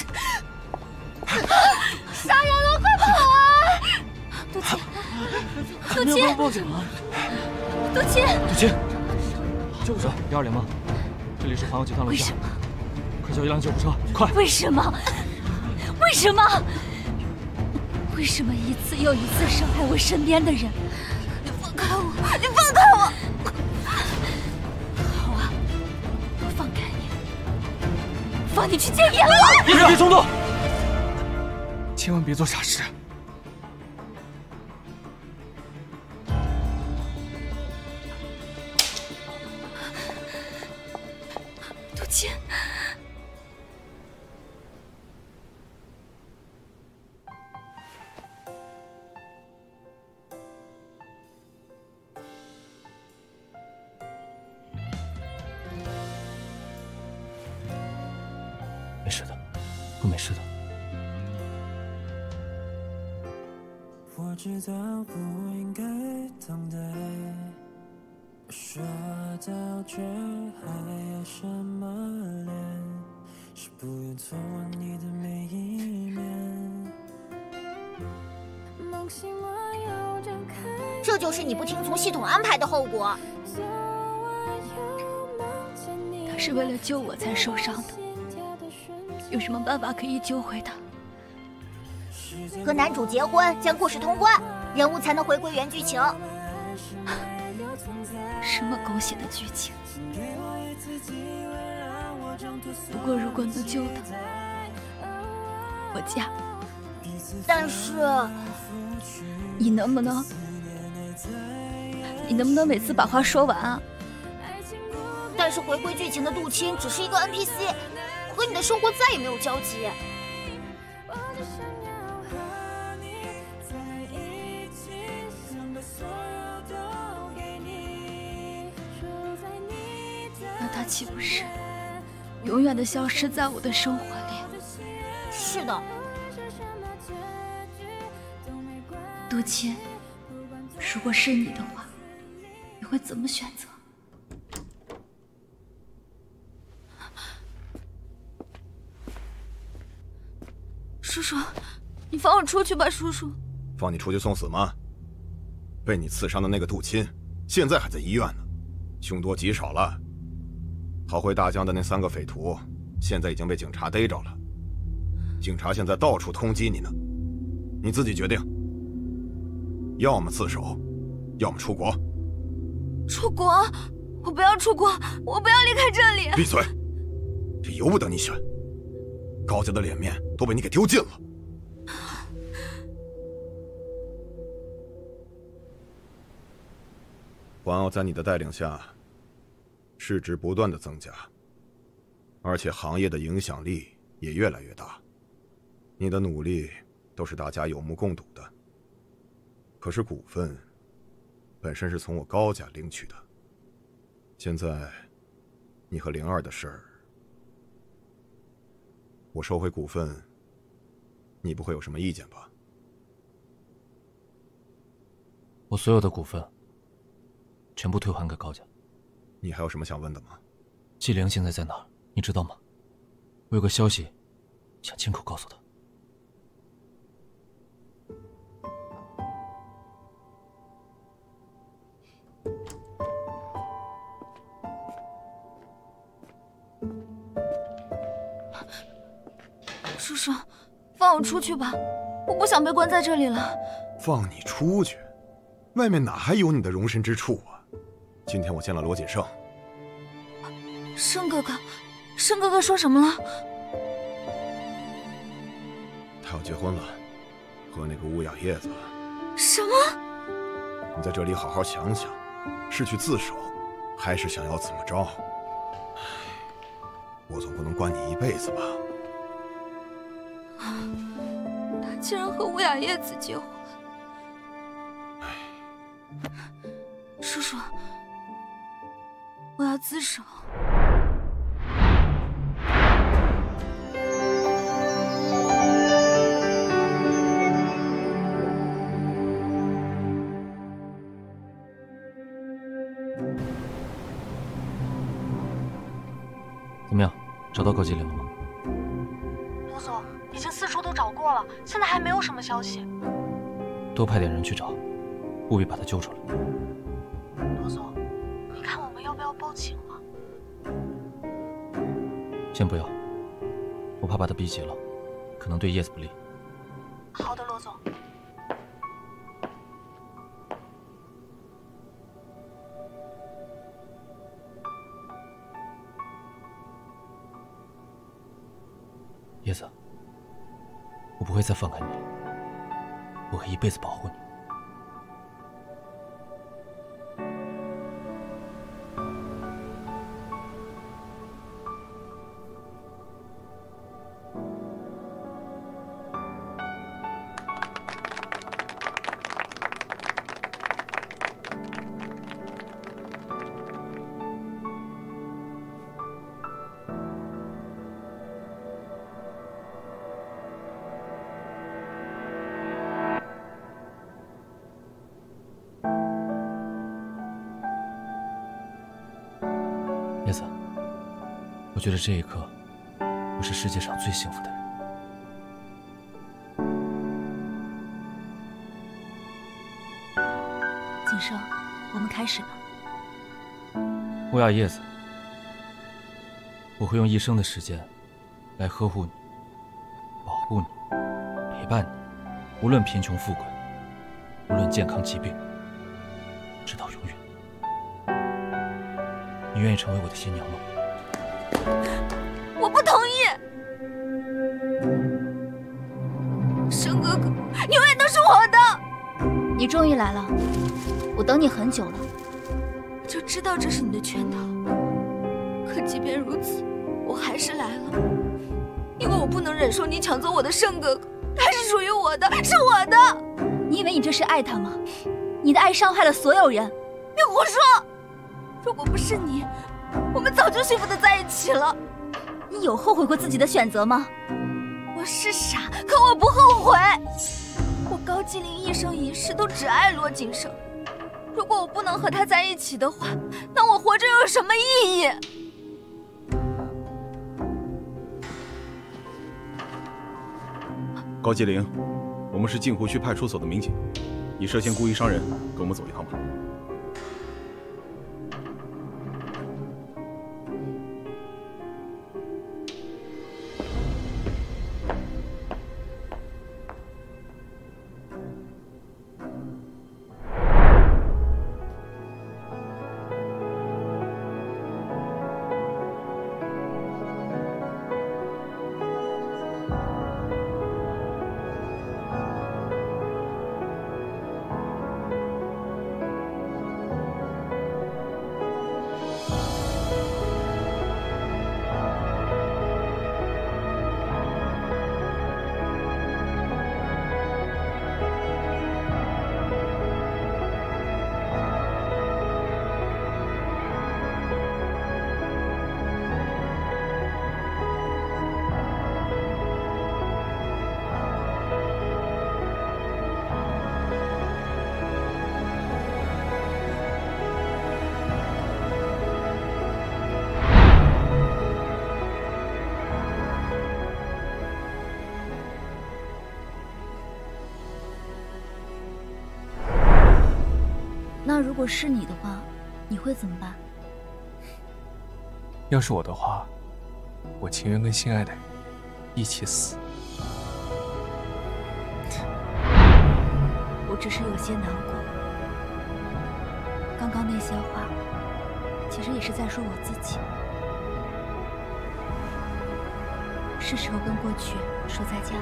杀人了，快跑啊！杜琪，杜琪， 不要报警啊！ 杜琪， 杜琪，救护车一二零吗？这里是环奥集团楼下。 为什么？ 快叫一辆救护车，快！ 为什么？为什么？为什么一次又一次伤害我身边的人？你放开我！你放开我！好啊，我放开你。放你去见阎王！ 别别冲动， 千万别做傻事。 杜琪， 没事的，会没事的。 我知道不应该等待，说到这还要什么脸？是不愿错过你的每一面。 这就是你不听从系统安排的后果。 他是为了救我才受伤的，有什么办法可以救回他？ 和男主结婚，将故事通关，人物才能回归原剧情。 什么狗血的剧情？不过如果能救他，我嫁。 但是， 你能不能，你能不能每次把话说完啊？ 但是回归剧情的杜青只是一个 N P C， 和你的生活再也没有交集。 那他岂不是永远的消失在我的生活里？ 是的。 杜青，如果是你的话，你会怎么选择？叔叔，你放我出去吧，叔叔。 放你出去送死吗？被你刺伤的那个杜青，现在还在医院呢。 凶多吉少了。逃回大江的那三个匪徒，现在已经被警察逮着了。警察现在到处通缉你呢，你自己决定，要么自首，要么出国。 出国？我不要出国，我不要离开这里。 闭嘴！这由不得你选。高家的脸面都被你给丢尽了。环奥在你的带领下，市值不断的增加，而且行业的影响力也越来越大。你的努力都是大家有目共睹的。可是股份本身是从我高家领取的，现在你和灵儿的事儿，我收回股份，你不会有什么意见吧？ 我所有的股份全部退还给高家。 你还有什么想问的吗？ 季灵现在在哪儿？你知道吗？我有个消息想亲口告诉他。 叔叔，放我出去吧，我不想被关在这里了。 放你出去？外面哪还有你的容身之处啊？今天我见了罗锦胜。 胜哥哥，胜哥哥说什么了？ 他要结婚了，和那个乌雅叶子。 什么？ 你在这里好好想想，是去自首，还是想要怎么着？我总不能关你一辈子吧？ 他竟然和乌雅叶子结婚。叔叔，我要自首。 怎么样，找到高季灵了吗？ 罗总，已经四处都找过了，现在还没有什么消息。 多派点人去找，务必把他救出来。 罗总，你看我们要不要报警啊？ 先不要，我怕把他逼急了，可能对叶子不利。 好的，罗总。 叶子，我不会再放开你了，我会一辈子保护你。叶子，我觉得这一刻，我是世界上最幸福的人。 锦胜，我们开始吧。 乌雅叶子，我会用一生的时间来呵护你、保护你、陪伴你，无论贫穷富贵，无论健康疾病，直到永远。你愿意成为我的新娘吗？ 我不同意。申哥哥，你永远都是我的。 你终于来了，我等你很久了。 我就知道这是你的圈套，可即便如此，我还是来了，因为我不能忍受你抢走我的申哥哥，他是属于我的，是我的。 你以为你这是爱他吗？你的爱伤害了所有人。 你胡说！如果不是你，我们早就幸福的在一起了。 你有后悔过自己的选择吗？ 我是傻，可我不后悔。我高季灵一生一世都只爱罗锦胜，如果我不能和他在一起的话，那我活着又有什么意义？ 高季灵，我们是镜湖区派出所的民警，你涉嫌故意伤人，跟我们走一趟吧。 果是你的话，你会怎么办？ 要是我的话，我情愿跟心爱的人一起死。 我只是有些难过。刚刚那些话，其实也是在说我自己。是时候跟过去说再见了。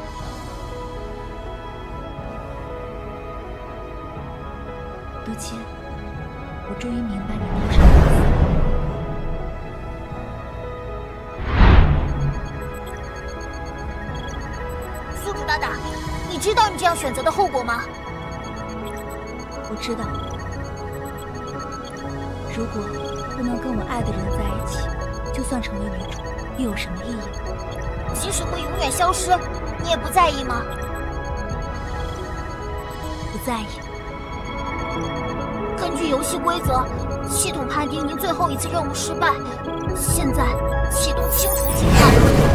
杜钦，我终于明白你当时的意思。宿主大大，你知道你这样选择的后果吗？ 我知道。如果不能跟我爱的人在一起，就算成为女主，又有什么意义？ 即使会永远消失，你也不在意吗？ 不在意。 根据游戏规则，系统判定您最后一次任务失败。现在启动清除计划。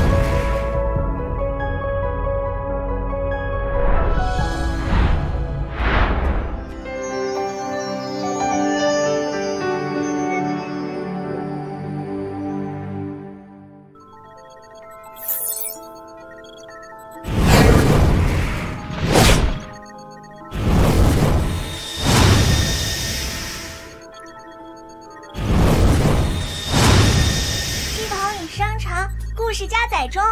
故事加载中。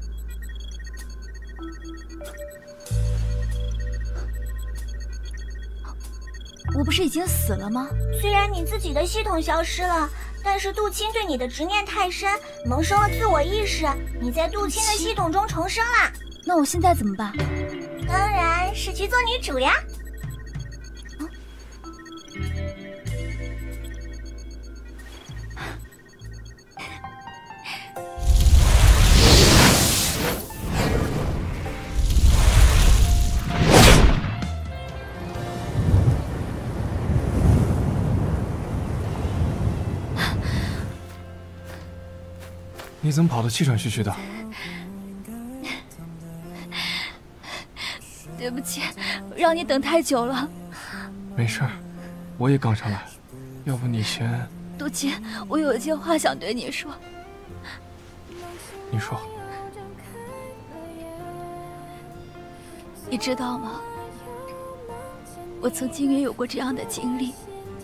我不是已经死了吗？ 虽然你自己的系统消失了，但是杜钦对你的执念太深，萌生了自我意识，你在杜钦的系统中重生啦。 那我现在怎么办？ 当然是去做女主呀。 你怎么跑得气喘吁吁的？ 对不起，让你等太久了。 没事儿，我也刚上来，要不你先…… 杜钦，我有一件话想对你说。 你说。 你知道吗？我曾经也有过这样的经历，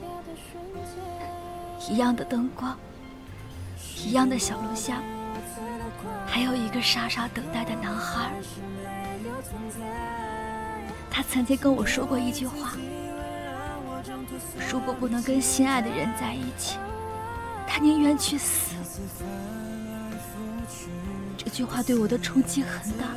一样的灯光，一样的小龙虾，还有一个傻傻等待的男孩。他曾经跟我说过一句话：如果不能跟心爱的人在一起，他宁愿去死。这句话对我的冲击很大。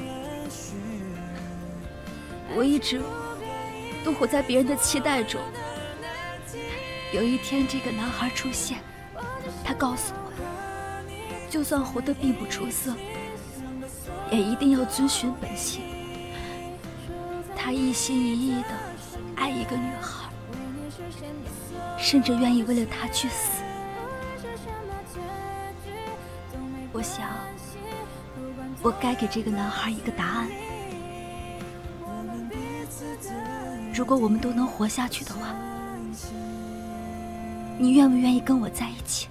我一直都活在别人的期待中。有一天，这个男孩出现，他告诉我，就算活得并不出色，也一定要遵循本心。他一心一意的爱一个女孩，甚至愿意为了她去死。我想，我该给这个男孩一个答案。如果我们都能活下去的话，你愿不愿意跟我在一起？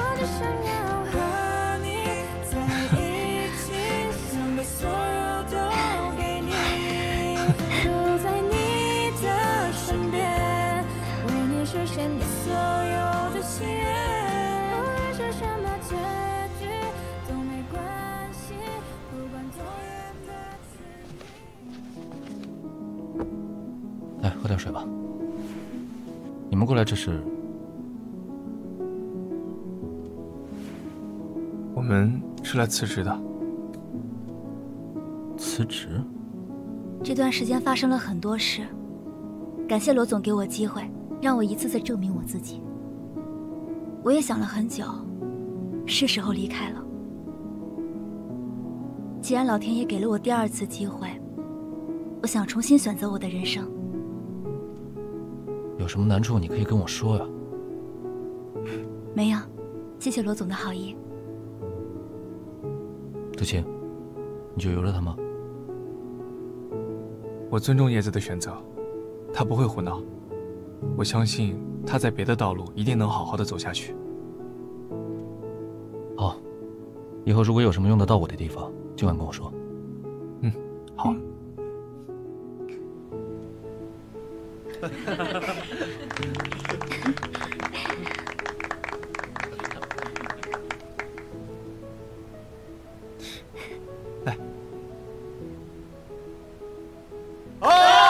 来，喝点水吧。你们过来这是？ 我们是来辞职的。 辞职？ 这段时间发生了很多事，感谢罗总给我机会，让我一次次证明我自己。我也想了很久，是时候离开了。既然老天爷给了我第二次机会，我想重新选择我的人生。 有什么难处你可以跟我说呀。 没有，谢谢罗总的好意。 杜钦，你就由着他吗？ 我尊重叶子的选择，他不会胡闹。 我相信他在别的道路一定能好好的走下去。 好，以后如果有什么用得到我的地方，尽管跟我说。 嗯，好。来。 哦！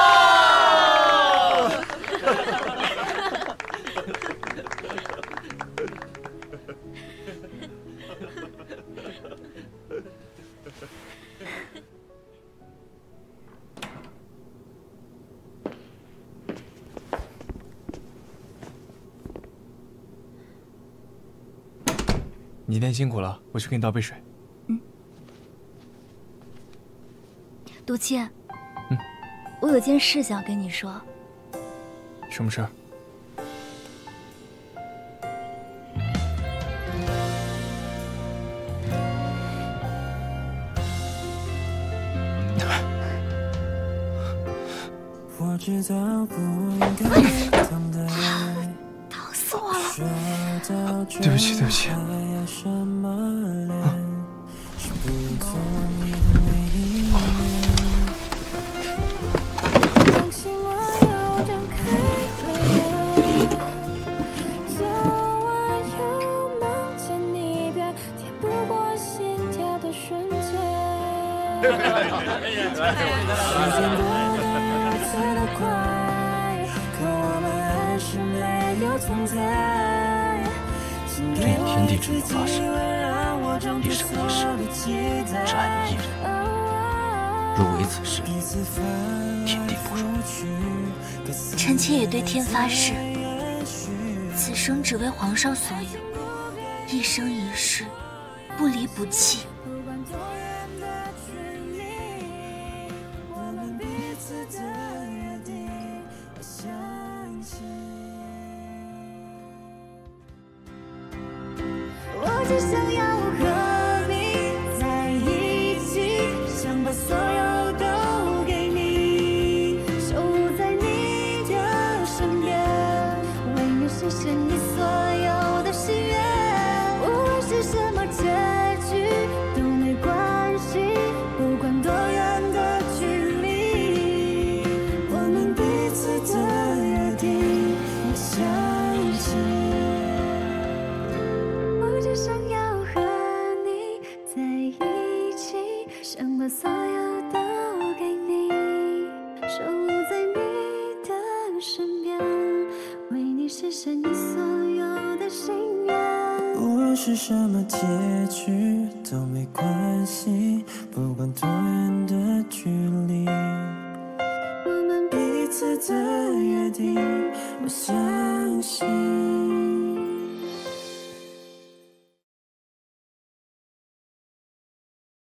你今天辛苦了，我去给你倒杯水。 杜倩， 嗯， 我有件事想跟你说。 什么事儿？ 我知道不应该等待， 疼死我了！ 对不起，对不起。 对天地之名发誓，一生一世只爱你一人。若违此誓，天地不容。 臣妾也对天发誓，此生只为皇上所有，一生一世不离不弃。 我只想要和你在一起，想把所有都给你，守护在你的身边，为你实现你所有的心愿。无论是什么结局都没关系，不管多远的距离，我们彼此的约定，我相信。只想要和你在一起，想把所有都给你，守护在你的身边，为你实现你所有的心愿。 无论是什么结局都没关系，不管多远的距离， 我们彼此的约定，我相信。